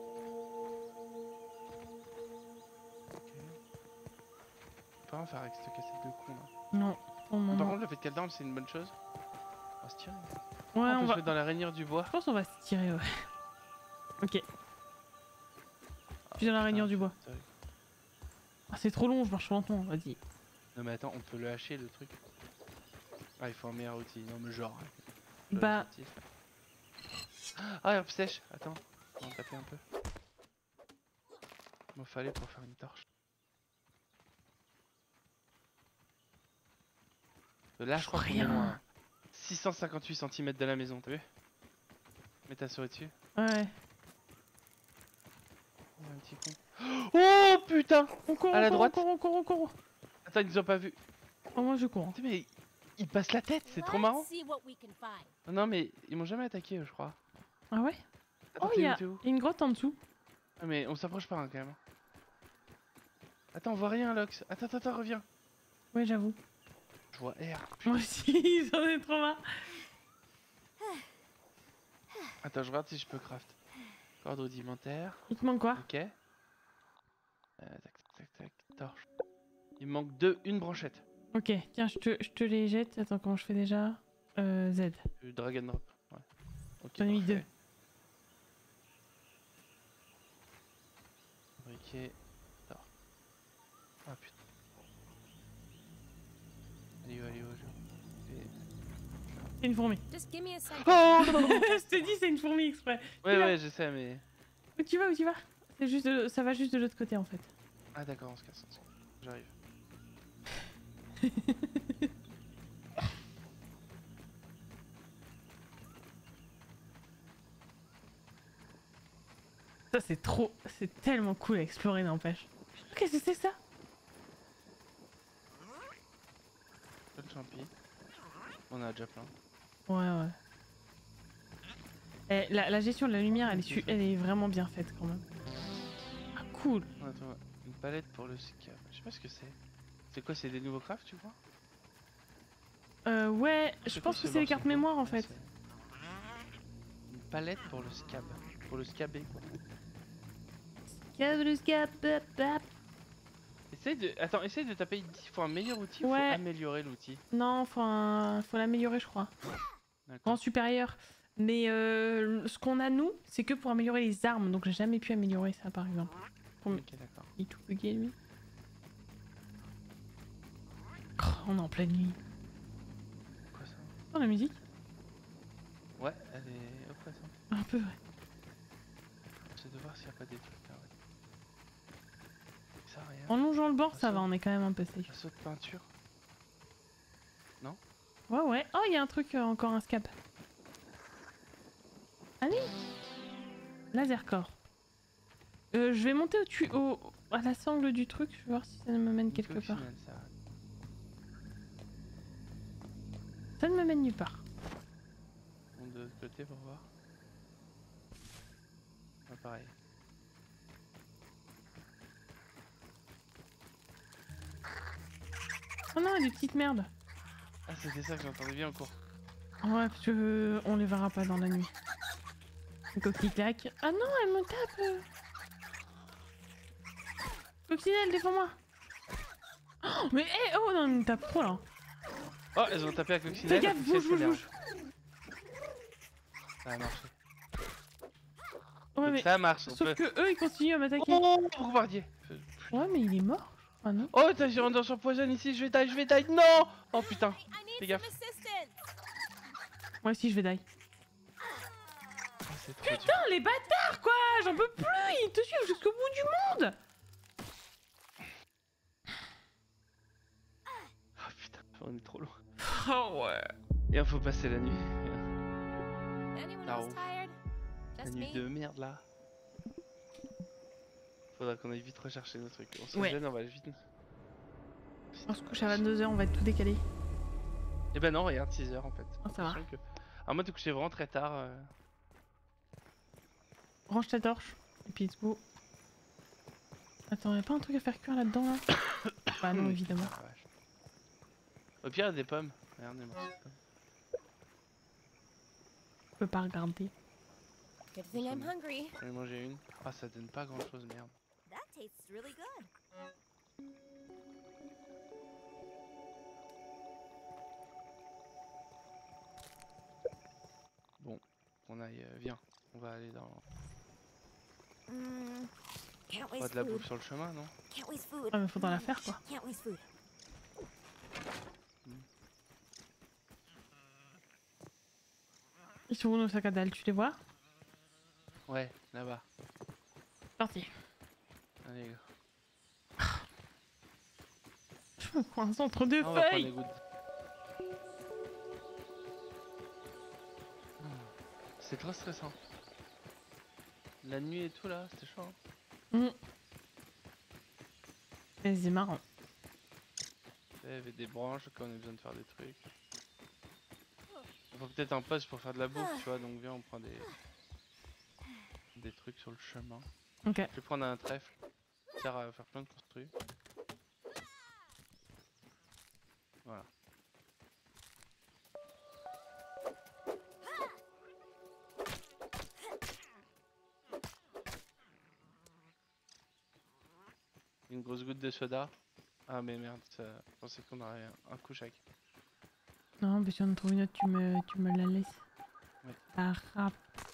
S2: Ok. On peut pas en faire avec cette cassette de con là.
S1: Non. Oh, non,
S2: Par
S1: non.
S2: contre, le fait qu'elle dorme, c'est une bonne chose. On va se tirer.
S1: Ouais,
S2: on,
S1: on,
S2: peut
S1: va.
S2: se mettre dans la rainière du bois.
S1: Je pense qu'on va se tirer, ouais. Ok. Je suis dans la rainière du bois. Ah, c'est trop long, je marche lentement, vas-y.
S2: Non mais attends, on peut le hacher le truc. Ah, il faut un meilleur outil. Non mais genre. hein.
S1: Bah.
S2: Ah, herbe sèche. Attends, on va taper un peu. Il m'en fallait pour faire une torche. Là, je crois qu'on est
S1: Rien.
S2: loin. six cent cinquante-huit centimètres de la maison, t'as vu? Mets ta souris dessus.
S1: Ouais.
S2: Oh, un petit con. Oh putain!
S1: On court,
S2: À la
S1: on court,
S2: droite.
S1: on court, on court, on court.
S2: Attends, ils nous ont pas vu.
S1: Oh, moi je cours.
S2: Putain, mais ils passent la tête, c'est trop marrant. Non, mais ils m'ont jamais attaqué, je crois.
S1: Ah ouais?
S2: Attends,
S1: Oh,
S2: t'es
S1: il y
S2: où,
S1: a
S2: t'es où?
S1: une grotte en dessous.
S2: Ah, mais on s'approche pas hein, quand même. Attends, on voit rien, Lox. Attends, attends, attends, reviens.
S1: Ouais, j'avoue.
S2: Je vois R.
S1: Moi aussi, j'en ai trop marre.
S2: Attends, je regarde si je peux craft. Corde rudimentaire.
S1: Il te manque quoi?
S2: Ok. Euh, tac, tac, tac, tac. Torche. Il me manque deux, une branchette.
S1: Ok, tiens, je te, je te les jette. Attends, comment je fais déjà? Euh, Z.
S2: Du drag and drop. Ouais. Ok.
S1: J'en ai mis
S2: parfait.
S1: deux.
S2: Briquet. Alors. Ah putain. Allez, allez, allez. Et...
S1: C'est une fourmi.
S3: Just give me a second.
S2: Oh
S1: Je t'ai dit, c'est une fourmi exprès.
S2: Ouais,
S1: Là.
S2: ouais, je sais, mais.
S1: Où tu vas, où tu vas? C'est juste de- ça va juste de l'autre côté en fait.
S2: Ah, d'accord, on se casse. on se casse. J'arrive.
S1: Ça c'est trop, c'est tellement cool à explorer n'empêche. Qu'est-ce que c'est ça?
S2: Plein de champi. On a déjà plein.
S1: Ouais ouais. Eh, la, la gestion de la lumière elle est, su- elle est vraiment bien faite quand même. Ah cool.
S2: Attends, une palette pour le scab. Je sais pas ce que c'est. C'est quoi, c'est des nouveaux crafts, tu vois?
S1: Euh ouais, je
S2: C'est quoi
S1: pense que
S2: ce
S1: c'est les
S2: morceau
S1: cartes
S2: de bois?
S1: mémoire en
S2: Ouais,
S1: fait.
S2: c'est- Une palette pour le scab. Pour le scabé quoi. Essaye de... Attends, essaye de taper. Il faut un meilleur outil ou
S1: Ouais.
S2: faut améliorer l'outil?
S1: Non, faut, un- faut l'améliorer je crois. En
S2: D'accord.
S1: supérieur. Mais euh, ce qu'on a nous, c'est que pour améliorer les armes, donc j'ai jamais pu améliorer ça par exemple. Pour me-
S2: Ok, d'accord.
S1: Il est tout bugué lui. Oh, on est en pleine nuit.
S2: Quoi ça?
S1: Oh la musique?
S2: Ouais, elle est oppressante.
S1: Un peu ouais.
S2: J'essaie de voir s'il n'y a pas des trucs là. Ouais. Ça, rien.
S1: En longeant le bord, ça
S2: Ah,
S1: va,
S2: ça.
S1: on est quand même un peu safe.
S2: Un saut de peinture.
S1: Ouais ouais. Oh il y a un truc, euh, encore un scap. Allez. Laser corps. Euh, je vais monter au, tu au à la sangle du truc, je vais voir si ça me mène quelque part.
S2: Final, ça.
S1: ça ne me mène nulle part.
S2: On de l'autre côté pour voir. Ah, pareil.
S1: Oh non, des petites merdes.
S2: Ah, c'était ça que j'entendais bien en cours.
S1: Ouais, parce que euh, on les verra pas dans la nuit. Coquille claque. Ah non, elle me tape. euh. Coccinelle, défends-moi. Oh, mais hé, oh non, elle me tape trop là.
S2: Oh, elles ont tapé la coccinelle.
S1: Fais gaffe, bouge, bouge, bouge.
S2: Ça a marché.
S1: Ouais, mais
S2: ça marche.
S1: sauf
S2: peut...
S1: que eux, ils continuent à m'attaquer.
S2: Oh, bombardier.
S1: Ouais, mais il est mort. Ah non.
S2: Oh, t'as j'ai un sur poison ici. Je vais die, je vais die. Non. Oh putain. Fais gaffe.
S1: Moi aussi, je vais die.
S2: Oh, c'est trop
S1: Putain,
S2: dur.
S1: les bâtards, quoi. J'en peux plus. Ils te suivent jusqu'au bout du monde.
S2: Oh putain, on est trop loin.
S1: Oh ouais.
S2: Et il faut passer la nuit.
S3: Anyone
S2: Ah,
S3: else
S2: ouf.
S3: tired?
S2: La
S3: Just
S2: nuit
S3: me?
S2: de merde là. Faudra qu'on aille vite rechercher nos trucs. On se
S1: Ouais.
S2: gêne, on va vite.
S1: On se couche à vingt-deux heures, on va être tout décalé.
S2: Et ben non, regarde, six heures en fait.
S1: Ah, ça va.
S2: Que... Alors moi, tu couché vraiment très tard. Euh...
S1: Range ta torche. Et puis let's go. Attends, y'a pas un truc à faire cuire là-dedans là? Bah non, évidemment.
S2: Ah, vache. Au pire, il y a des pommes. Regardez moi.
S1: Je peux pas regarder.
S3: Good thing I'm hungry.
S2: J'en ai mangé une. Ah, ça donne pas grand chose, merde.
S3: That tastes really good.
S2: Bon, on aille, euh, viens. On va aller dans.
S3: Mm, can't
S2: Pas
S3: waste
S2: de la
S3: food.
S2: bouffe sur le chemin, non?
S3: Can't waste food.
S1: Ah, mais faudra la faire quoi.
S3: Can't waste food.
S1: Ils sont où nos sacs à dalle, tu les vois?
S2: Ouais, là-bas.
S1: Parti.
S2: Allez, go.
S1: Je me coince entre deux
S2: Ah, on va prendre
S1: feuilles.
S2: les gouttes. C'est trop stressant. La nuit et tout là, c'était chaud. Hein.
S1: Mm. Mais c'est marrant.
S2: Il y avait des branches quand on a besoin de faire des trucs. On faut peut-être un poste pour faire de la bouffe, tu vois, donc viens on prend des des trucs sur le chemin.
S1: Ok.
S2: Je vais prendre un trèfle, ça sert à faire plein de construits. Voilà. Une grosse goutte de soda. Ah mais merde, ça... je pensais qu'on aurait un, un coup chaque.
S1: Non, mais si on en trouve une autre, tu me, tu me la laisses.
S2: Ouais.
S1: Ah, rap.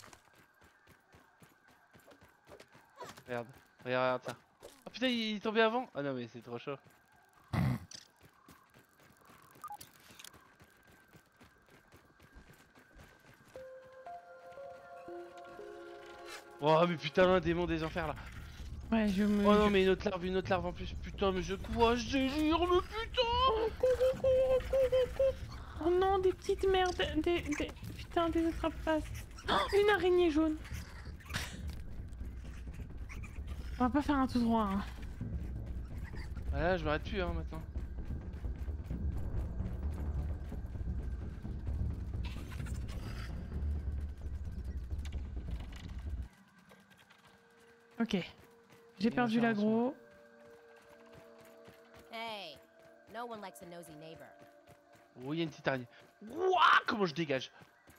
S2: Regarde, regarde, regarde ça. Oh putain, il est tombé avant. Ah non mais c'est trop chaud. Oh mais putain, un démon des enfers là.
S1: Ouais, je me.
S2: Oh non
S1: je-
S2: mais une autre larve, une autre larve en plus. Putain mais je quoi, je délire mais putain.
S1: Oh non, des petites merdes. Des, des... Putain, des attrape-pattes. Oh, une araignée jaune. On va pas faire un tout droit. Hein.
S2: Ah là je m'arrête plus hein maintenant.
S1: Ok. J'ai
S2: va
S1: perdu
S2: faire un
S1: l'aggro.
S3: Hey, no one likes a nosy neighbor.
S2: Oui, il y a une petite araignée. Wouah, comment je dégage.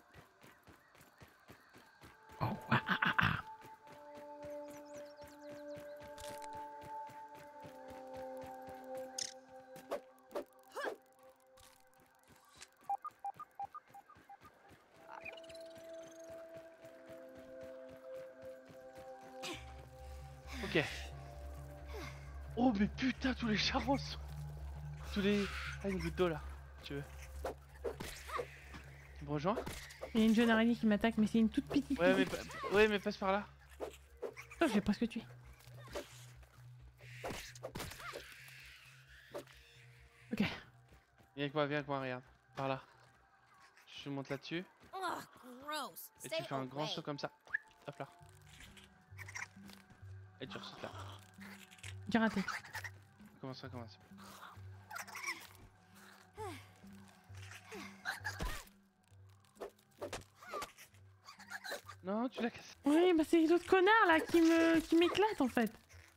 S1: Oh, ah, ah, ah, ah.
S2: Ok. Oh mais putain, tous les charros sont... Tous les... Ah, une goutte d'eau là, si tu veux. Tu me rejoins?
S1: Il y a une jeune araignée qui m'attaque, mais c'est une toute petite.
S2: Ouais mais,
S1: petite.
S2: pa- ouais mais passe par là.
S1: Oh, je l'ai presque tué. Ok.
S2: Viens avec moi, viens avec moi, regarde. Par là. Je monte là-dessus.
S3: Ugh, gross.
S2: Et
S3: Stay
S2: tu fais un grand
S3: away.
S2: saut comme ça. Hop là. Et tu ressautes là.
S1: J'ai raté.
S2: Comment ça, comment ça? Non, tu l'as cassé.
S1: Oui, bah c'est les autres connards là qui me qui m'éclatent en fait.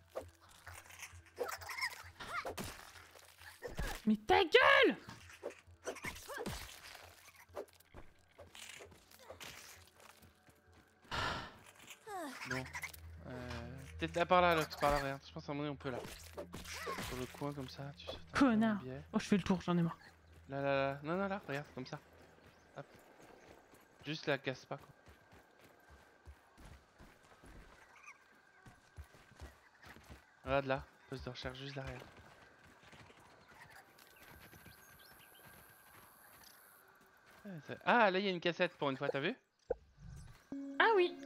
S1: Mais ta gueule!
S2: Bon. Euh... Peut-être là par là, là, par là, regarde. Je pense à un moment donné on peut là. Sur le coin comme ça, tu sautes un peu dans le
S1: Connard.
S2: biais.
S1: Oh, je fais le tour, j'en ai marre.
S2: Là, là, là. Non, non, là, regarde, comme ça. Hop. Juste la casse pas quoi. Regarde là, poste de recherche juste derrière. Ah, là il y a une cassette pour une fois, t'as vu?
S1: Ah oui.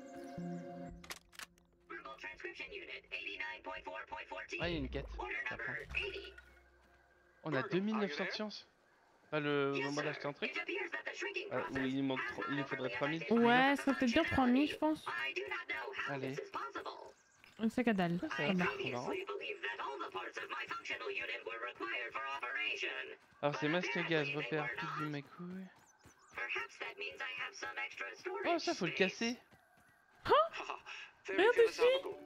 S2: Ah, il y a une quête. On a deux mille neuf cents de chance. Pas le moment d'acheter un truc. Ah, où il, manque trois- il nous faudrait trois mille.
S1: Ouais, ça serait peut-être bien trois mille, je pense.
S2: Allez.
S1: Un sac à dalle.
S2: Ça
S1: Ça
S2: va,
S1: va.
S2: trop marrant. Alors c'est masque gaz, repère, pique du mes couilles. Oh ça faut le casser.
S1: Regarde dessus.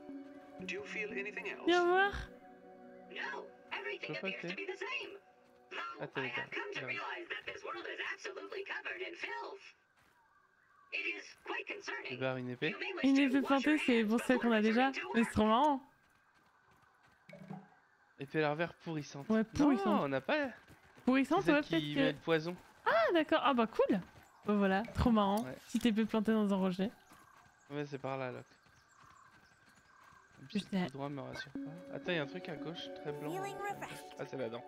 S1: Viens voir.
S2: Je peux pas le faire. Attends, attends. Tu barres une épée.
S1: Une épée plantée, c'est pour celle qu'on a déjà. Mais c'est trop marrant.
S2: Épée larvaire pourrissante.
S1: Ouais, pourrissante.
S2: Non, on n'a pas.
S1: Pourrissante,
S2: C'est
S1: ouais,
S2: celle qui met
S1: peut-être.
S2: le poison.
S1: Ah, d'accord. Ah, bah cool. Bah voilà, trop marrant.
S2: Ouais.
S1: Si t'es peut planté dans un rocher.
S2: Ouais, c'est par là, là.
S1: Je sais.
S2: Tout droit me rassure pas. Attends, il y a un truc à gauche, très blanc.
S3: Feeling refreshed.
S2: Ah, c'est là-dedans.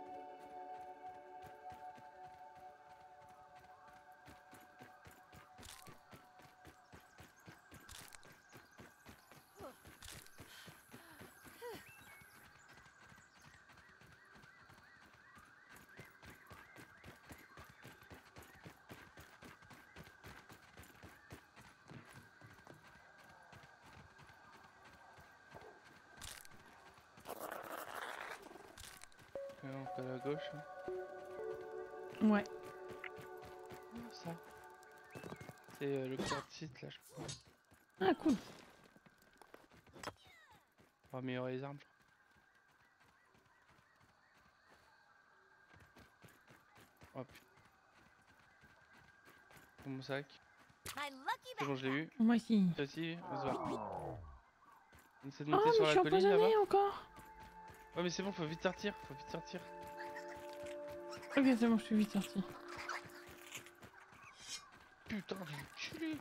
S2: On peut aller à gauche. Hein.
S1: Ouais.
S2: Ça. C'est euh, le cœur de site là, je crois.
S1: Ah, cool.
S2: On va améliorer les armes, je crois. Oh putain. Pour mon sac.
S3: My lucky
S2: C'est bon, je l'ai eu.
S1: Moi aussi.
S2: Toi aussi, on se voit. On essaie de
S1: Oh,
S2: monter
S1: mais
S2: sur
S1: je
S2: la
S1: suis
S2: colline là-bas.
S1: empoisonnée encore.
S2: Ouais, mais c'est bon, faut vite sortir. Faut vite sortir.
S1: Ok, c'est bon, je suis vite sorti.
S2: Putain, j'ai tué.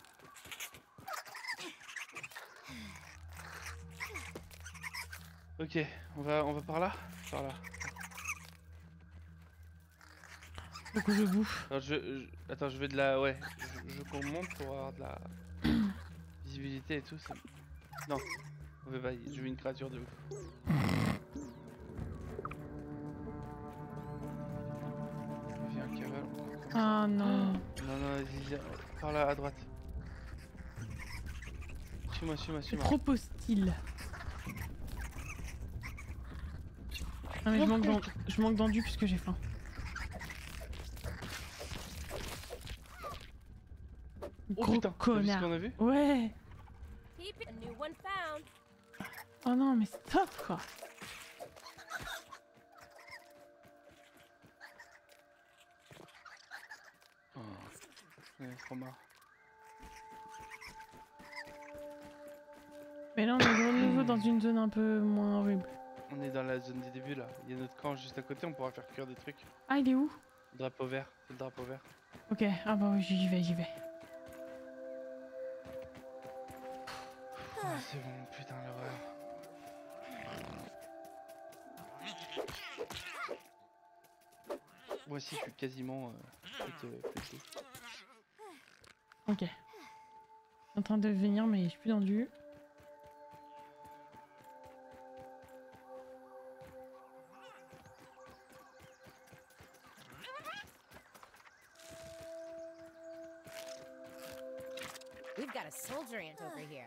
S2: Ok, on va, on va par là. Par là.
S1: Faut que je bouffe.
S2: Alors, je, je- attends, je vais de la... Ouais, je, je qu'on monte pour avoir de la visibilité et tout. Ça... Non, on veut pas, je veux une créature de ouf. Viens, cavale.
S1: Ah non.
S2: Non, non, vas-y, viens. Par là, à droite. Suis-moi, suis-moi,
S1: C'est
S2: suis-moi.
S1: trop hostile. Non mais je manque d'en- je manque d'endu puisque j'ai faim.
S2: Oh
S1: Gros
S2: putain, t'as vu ce
S1: connard.
S2: qu'on a vu?
S1: Ouais.
S3: Keep it. A new one found.
S1: Oh non mais stop quoi.
S2: Oh, j'en ai trop marre.
S1: Mais là on est de nouveau dans une zone un peu moins horrible.
S2: On est dans la zone des débuts là. Il y a notre camp juste à côté, on pourra faire cuire des trucs.
S1: Ah il est où?
S2: Le drapeau vert, c'est le drapeau vert.
S1: Ok, ah bah oui j'y vais, j'y vais.
S2: Ah, c'est bon, putain, l'horreur. Moi aussi, je suis quasiment euh, plus de- plus de-
S1: Ok. Je suis en train de venir mais je suis plus d'endu.
S3: got a soldier ant over here.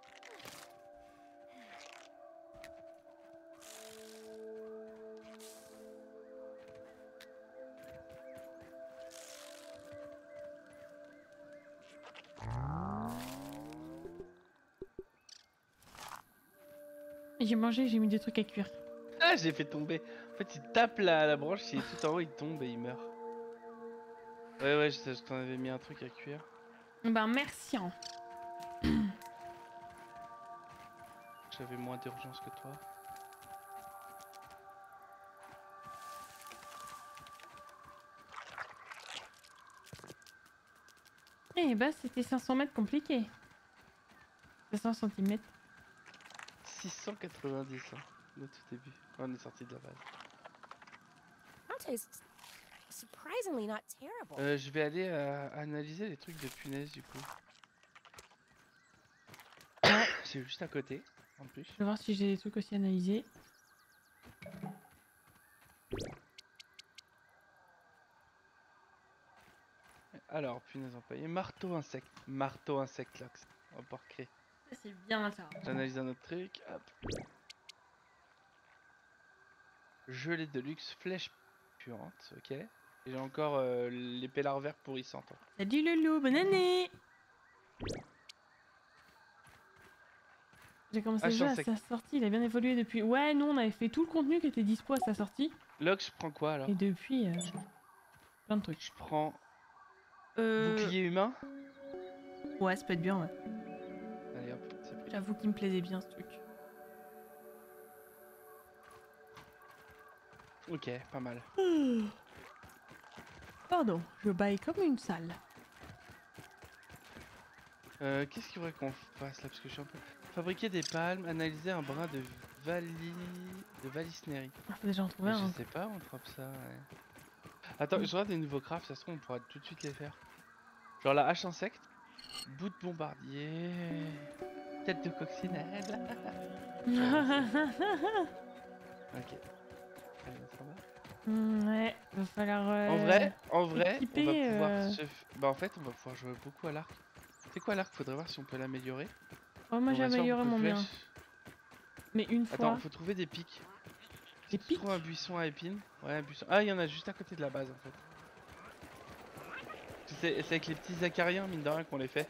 S1: J'ai mangé, j'ai mis des trucs à cuire.
S2: Ah, j'ai fait tomber. En fait, il tape la, la branche, il est tout en haut, il tombe et il meurt. Ouais, ouais, je, je t'en avais mis un truc à cuire.
S1: Ben merci. Hein.
S2: J'avais moins d'urgence que toi.
S1: Eh ben, c'était cinq cents mètres compliqué. cinq cents centimètres.
S2: six cent quatre-vingt-dix, hein, au tout début. On est sorti de la base.
S3: Tastes surprisingly not terrible.
S2: Euh, je vais aller euh, analyser les trucs de punaise du coup.
S1: Ouais.
S2: C'est juste à côté, en plus.
S1: Je vais voir si j'ai des trucs aussi analysés.
S2: Alors, punaise empaillée, marteau insecte. Marteau insecte, là, on va pouvoir créer.
S1: C'est bien ça.
S2: J'analyse un autre truc, hop. Gelée de luxe, flèche puante, ok. Et j'ai encore euh, l'épée larvaire pourrissante.
S1: Salut Loulou, bonne année. J'ai commencé
S2: Ah,
S1: le jeu à
S2: sec.
S1: sa sortie, il a bien évolué depuis. Ouais, nous on avait fait tout le contenu qui était dispo à sa sortie.
S2: Log, je prends quoi alors?
S1: Et depuis, euh, plein de trucs.
S2: Je prends
S1: Euh...
S2: bouclier humain.
S1: Ouais, ça peut être bien, ouais.
S2: Allez hop, c'est pris.
S1: J'avoue qu'il me plaisait bien ce truc.
S2: Ok, pas mal.
S1: Pardon, je baille comme une salle.
S2: Euh, Qu'est-ce qu'il faudrait qu'on fasse là? Parce que je suis un peu... Fabriquer des palmes, analyser un brin de vali... de valisnerie.
S1: Il faut déjà en trouver
S2: Mais
S1: un.
S2: je sais pas, on trouve ça, ouais. Attends, je regarde des nouveaux crafts, ça se trouve on pourra tout de suite les faire. Genre la hache insecte, bout de bombardier, tête de coccinelle. Ok. Allez, on s'en va.
S1: Ouais, va falloir. Euh,
S2: En vrai, en vrai,
S1: équiper,
S2: on va pouvoir
S1: euh...
S2: se... Bah en fait, on va pouvoir jouer beaucoup à l'arc. C'est quoi l'arc? Faudrait voir si on peut l'améliorer.
S1: Oh, moi j'ai amélioré mon mien. Mais une fois.
S2: Attends, faut trouver des pics.
S1: Des
S2: Tu
S1: pics
S2: trouves un buisson à épines. Ouais, un buisson. Ah, il y en a juste à côté de la base en fait. C'est avec les petits acariens, mine de rien, qu'on les fait.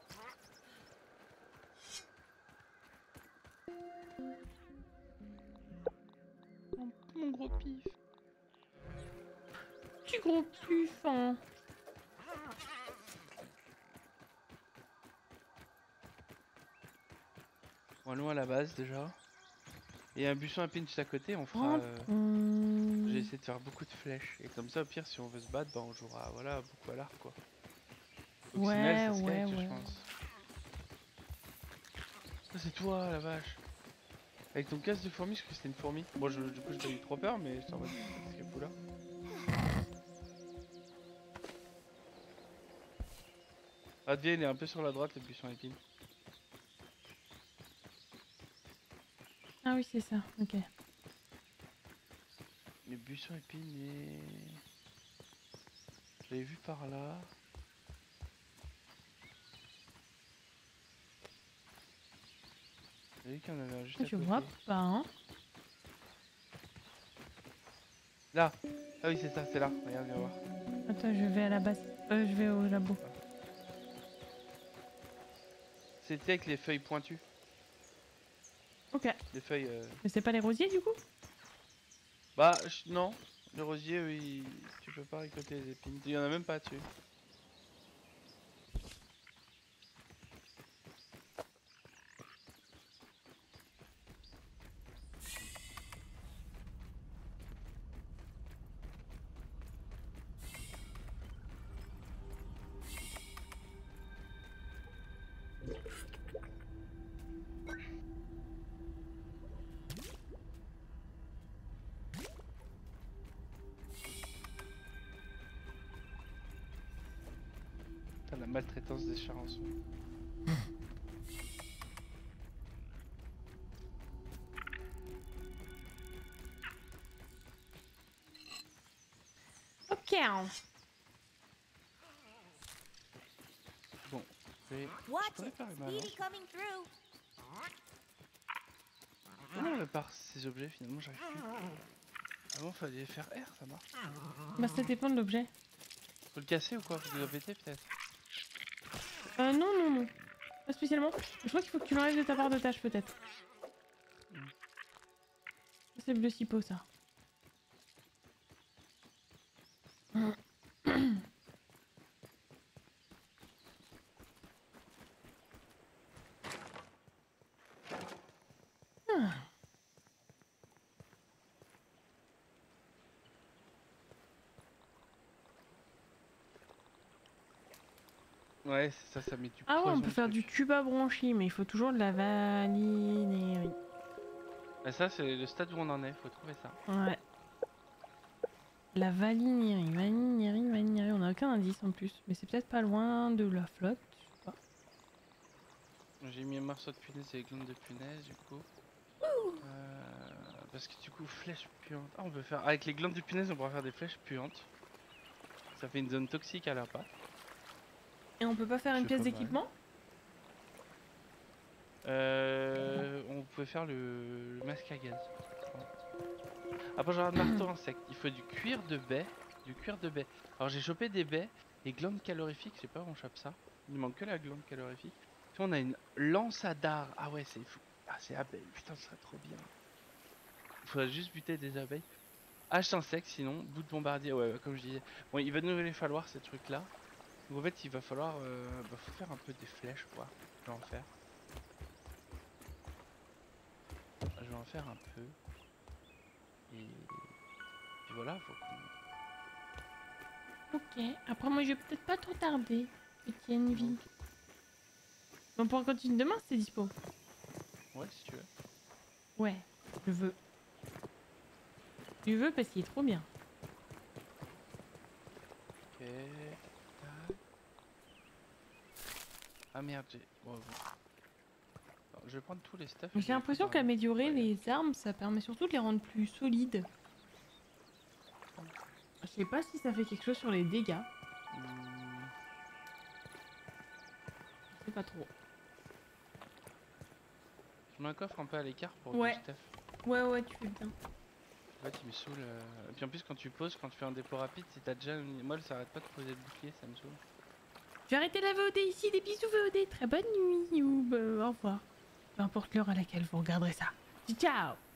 S2: Mon, mon gros pif.
S1: Petit gros puf, hein.
S2: Bon, allons à la base déjà. Et un buisson à pin juste à côté, on fera.
S1: Oh,
S2: Euh...
S1: hum...
S2: J'ai essayé de faire beaucoup de flèches. Et comme ça, au pire, si on veut se battre, bah on jouera voilà, beaucoup à l'arc quoi.
S1: Ouais,
S2: Coccinelle, ça
S1: ouais,
S2: skate,
S1: ouais.
S2: je pense. Ah, c'est toi la vache. Avec ton casse de fourmi, je crois que c'était une fourmi. Bon, je, du coup, j'ai eu trop peur, mais ça va, qu'est-ce qu'il fout là? Ah, viens, il est un peu sur la droite, le buisson à épines.
S1: Ah oui, c'est ça, ok.
S2: Le buisson à épines, mais... Je l'avais vu par là. J'ai vu qu'il y en avait un juste à
S1: Je
S2: côté.
S1: vois pas, hein.
S2: Là. Ah oui, c'est ça, c'est là. Regarde, viens voir.
S1: Attends, je vais à la base. Euh, je vais au labo.
S2: C'était avec les feuilles pointues.
S1: Ok.
S2: Les feuilles... Euh...
S1: Mais c'est pas les rosiers, du coup?
S2: Bah, je... non. Le rosier, oui, tu peux pas récolter les épines. Il y en a même pas dessus. La maltraitance des charançons.
S1: Ok.
S2: Bon, Mais
S3: Watch
S2: je pourrais
S3: it.
S2: faire une
S3: Speedy
S2: balance.
S3: coming through.
S2: Comment on répare ces objets finalement? J'arrive plus. Avant fallait faire R, ça marche.
S1: Bah ça dépend de l'objet.
S2: Faut le casser ou quoi? Faut le péter peut-être?
S1: Euh non non non. Pas spécialement. Je crois qu'il faut que tu l'enlèves de ta barre de tâches peut-être.
S2: Mm.
S1: C'est le bleu cipo ça. Ah.
S2: Ouais, c'est ça, ça met du
S1: Ah ouais, on
S2: poison,
S1: peut
S2: le
S1: faire
S2: truc.
S1: du tuba branchi, mais il faut toujours de la valinérie.
S2: Bah ça, c'est le stade où on en est, faut trouver ça.
S1: Ouais. La valinérie, valinérie, valinérie. On a aucun indice en plus, mais c'est peut-être pas loin de la flotte. Je sais pas.
S2: J'ai mis un morceau de punaise et glandes de punaise, du coup. Euh, parce que du coup, flèches puantes. Ah, on peut faire. Avec les glandes de punaise, on pourra faire des flèches puantes. Ça fait une zone toxique à l'appât.
S1: Et on peut pas faire une
S2: C'est
S1: pièce
S2: pas mal.
S1: d'équipement?
S2: Euh, on pouvait faire le, le masque à gaz. Après, j'ai un marteau insecte. Il faut du cuir de baie. Du cuir de baie. Alors, j'ai chopé des baies et glandes calorifiques. Je sais pas où on chope ça. Il manque que la glande calorifique. Puis on a une lance à dard. Ah ouais, c'est fou. Ah, c'est abeille. Putain, ce serait trop bien. Il faudrait juste buter des abeilles. Hache insecte, sinon. Bout de bombardier. Ouais, ouais, comme je disais. Bon, il va nous les falloir ces trucs-là. Donc, en fait, il va falloir. Euh, bah, faut faire un peu des flèches, quoi. Je vais en faire. Je vais en faire un peu. Et, et voilà, faut qu'on...
S1: Ok. Après, moi, je vais peut-être pas trop tarder. Petit Envy. On pourra continuer demain si c'est dispo.
S2: Ouais, si tu veux.
S1: Ouais, je veux. Je veux parce qu'il est trop bien.
S2: Ok. Tac. Ah merde, j'ai... Bon, bon. Alors, je vais prendre tous les stuff.
S1: J'ai l'impression qu'améliorer les armes, ça permet surtout de les rendre plus solides. Je sais pas si ça fait quelque chose sur les dégâts.
S2: Hmm.
S1: Je sais pas trop.
S2: Je mets un coffre un peu à l'écart pour
S1: Ouais.
S2: du stuff.
S1: Ouais, ouais, tu fais bien.
S2: En fait, il me saoule. Euh... Et puis en plus, quand tu poses, quand tu fais un dépôt rapide, si t'as déjà... une- Moi, ça arrête pas de poser le bouclier, ça me saoule.
S1: Je vais arrêter la V O D ici. Des bisous V O D. Très bonne nuit ou bah, au revoir. Peu importe l'heure à laquelle vous regarderez ça. Ciao.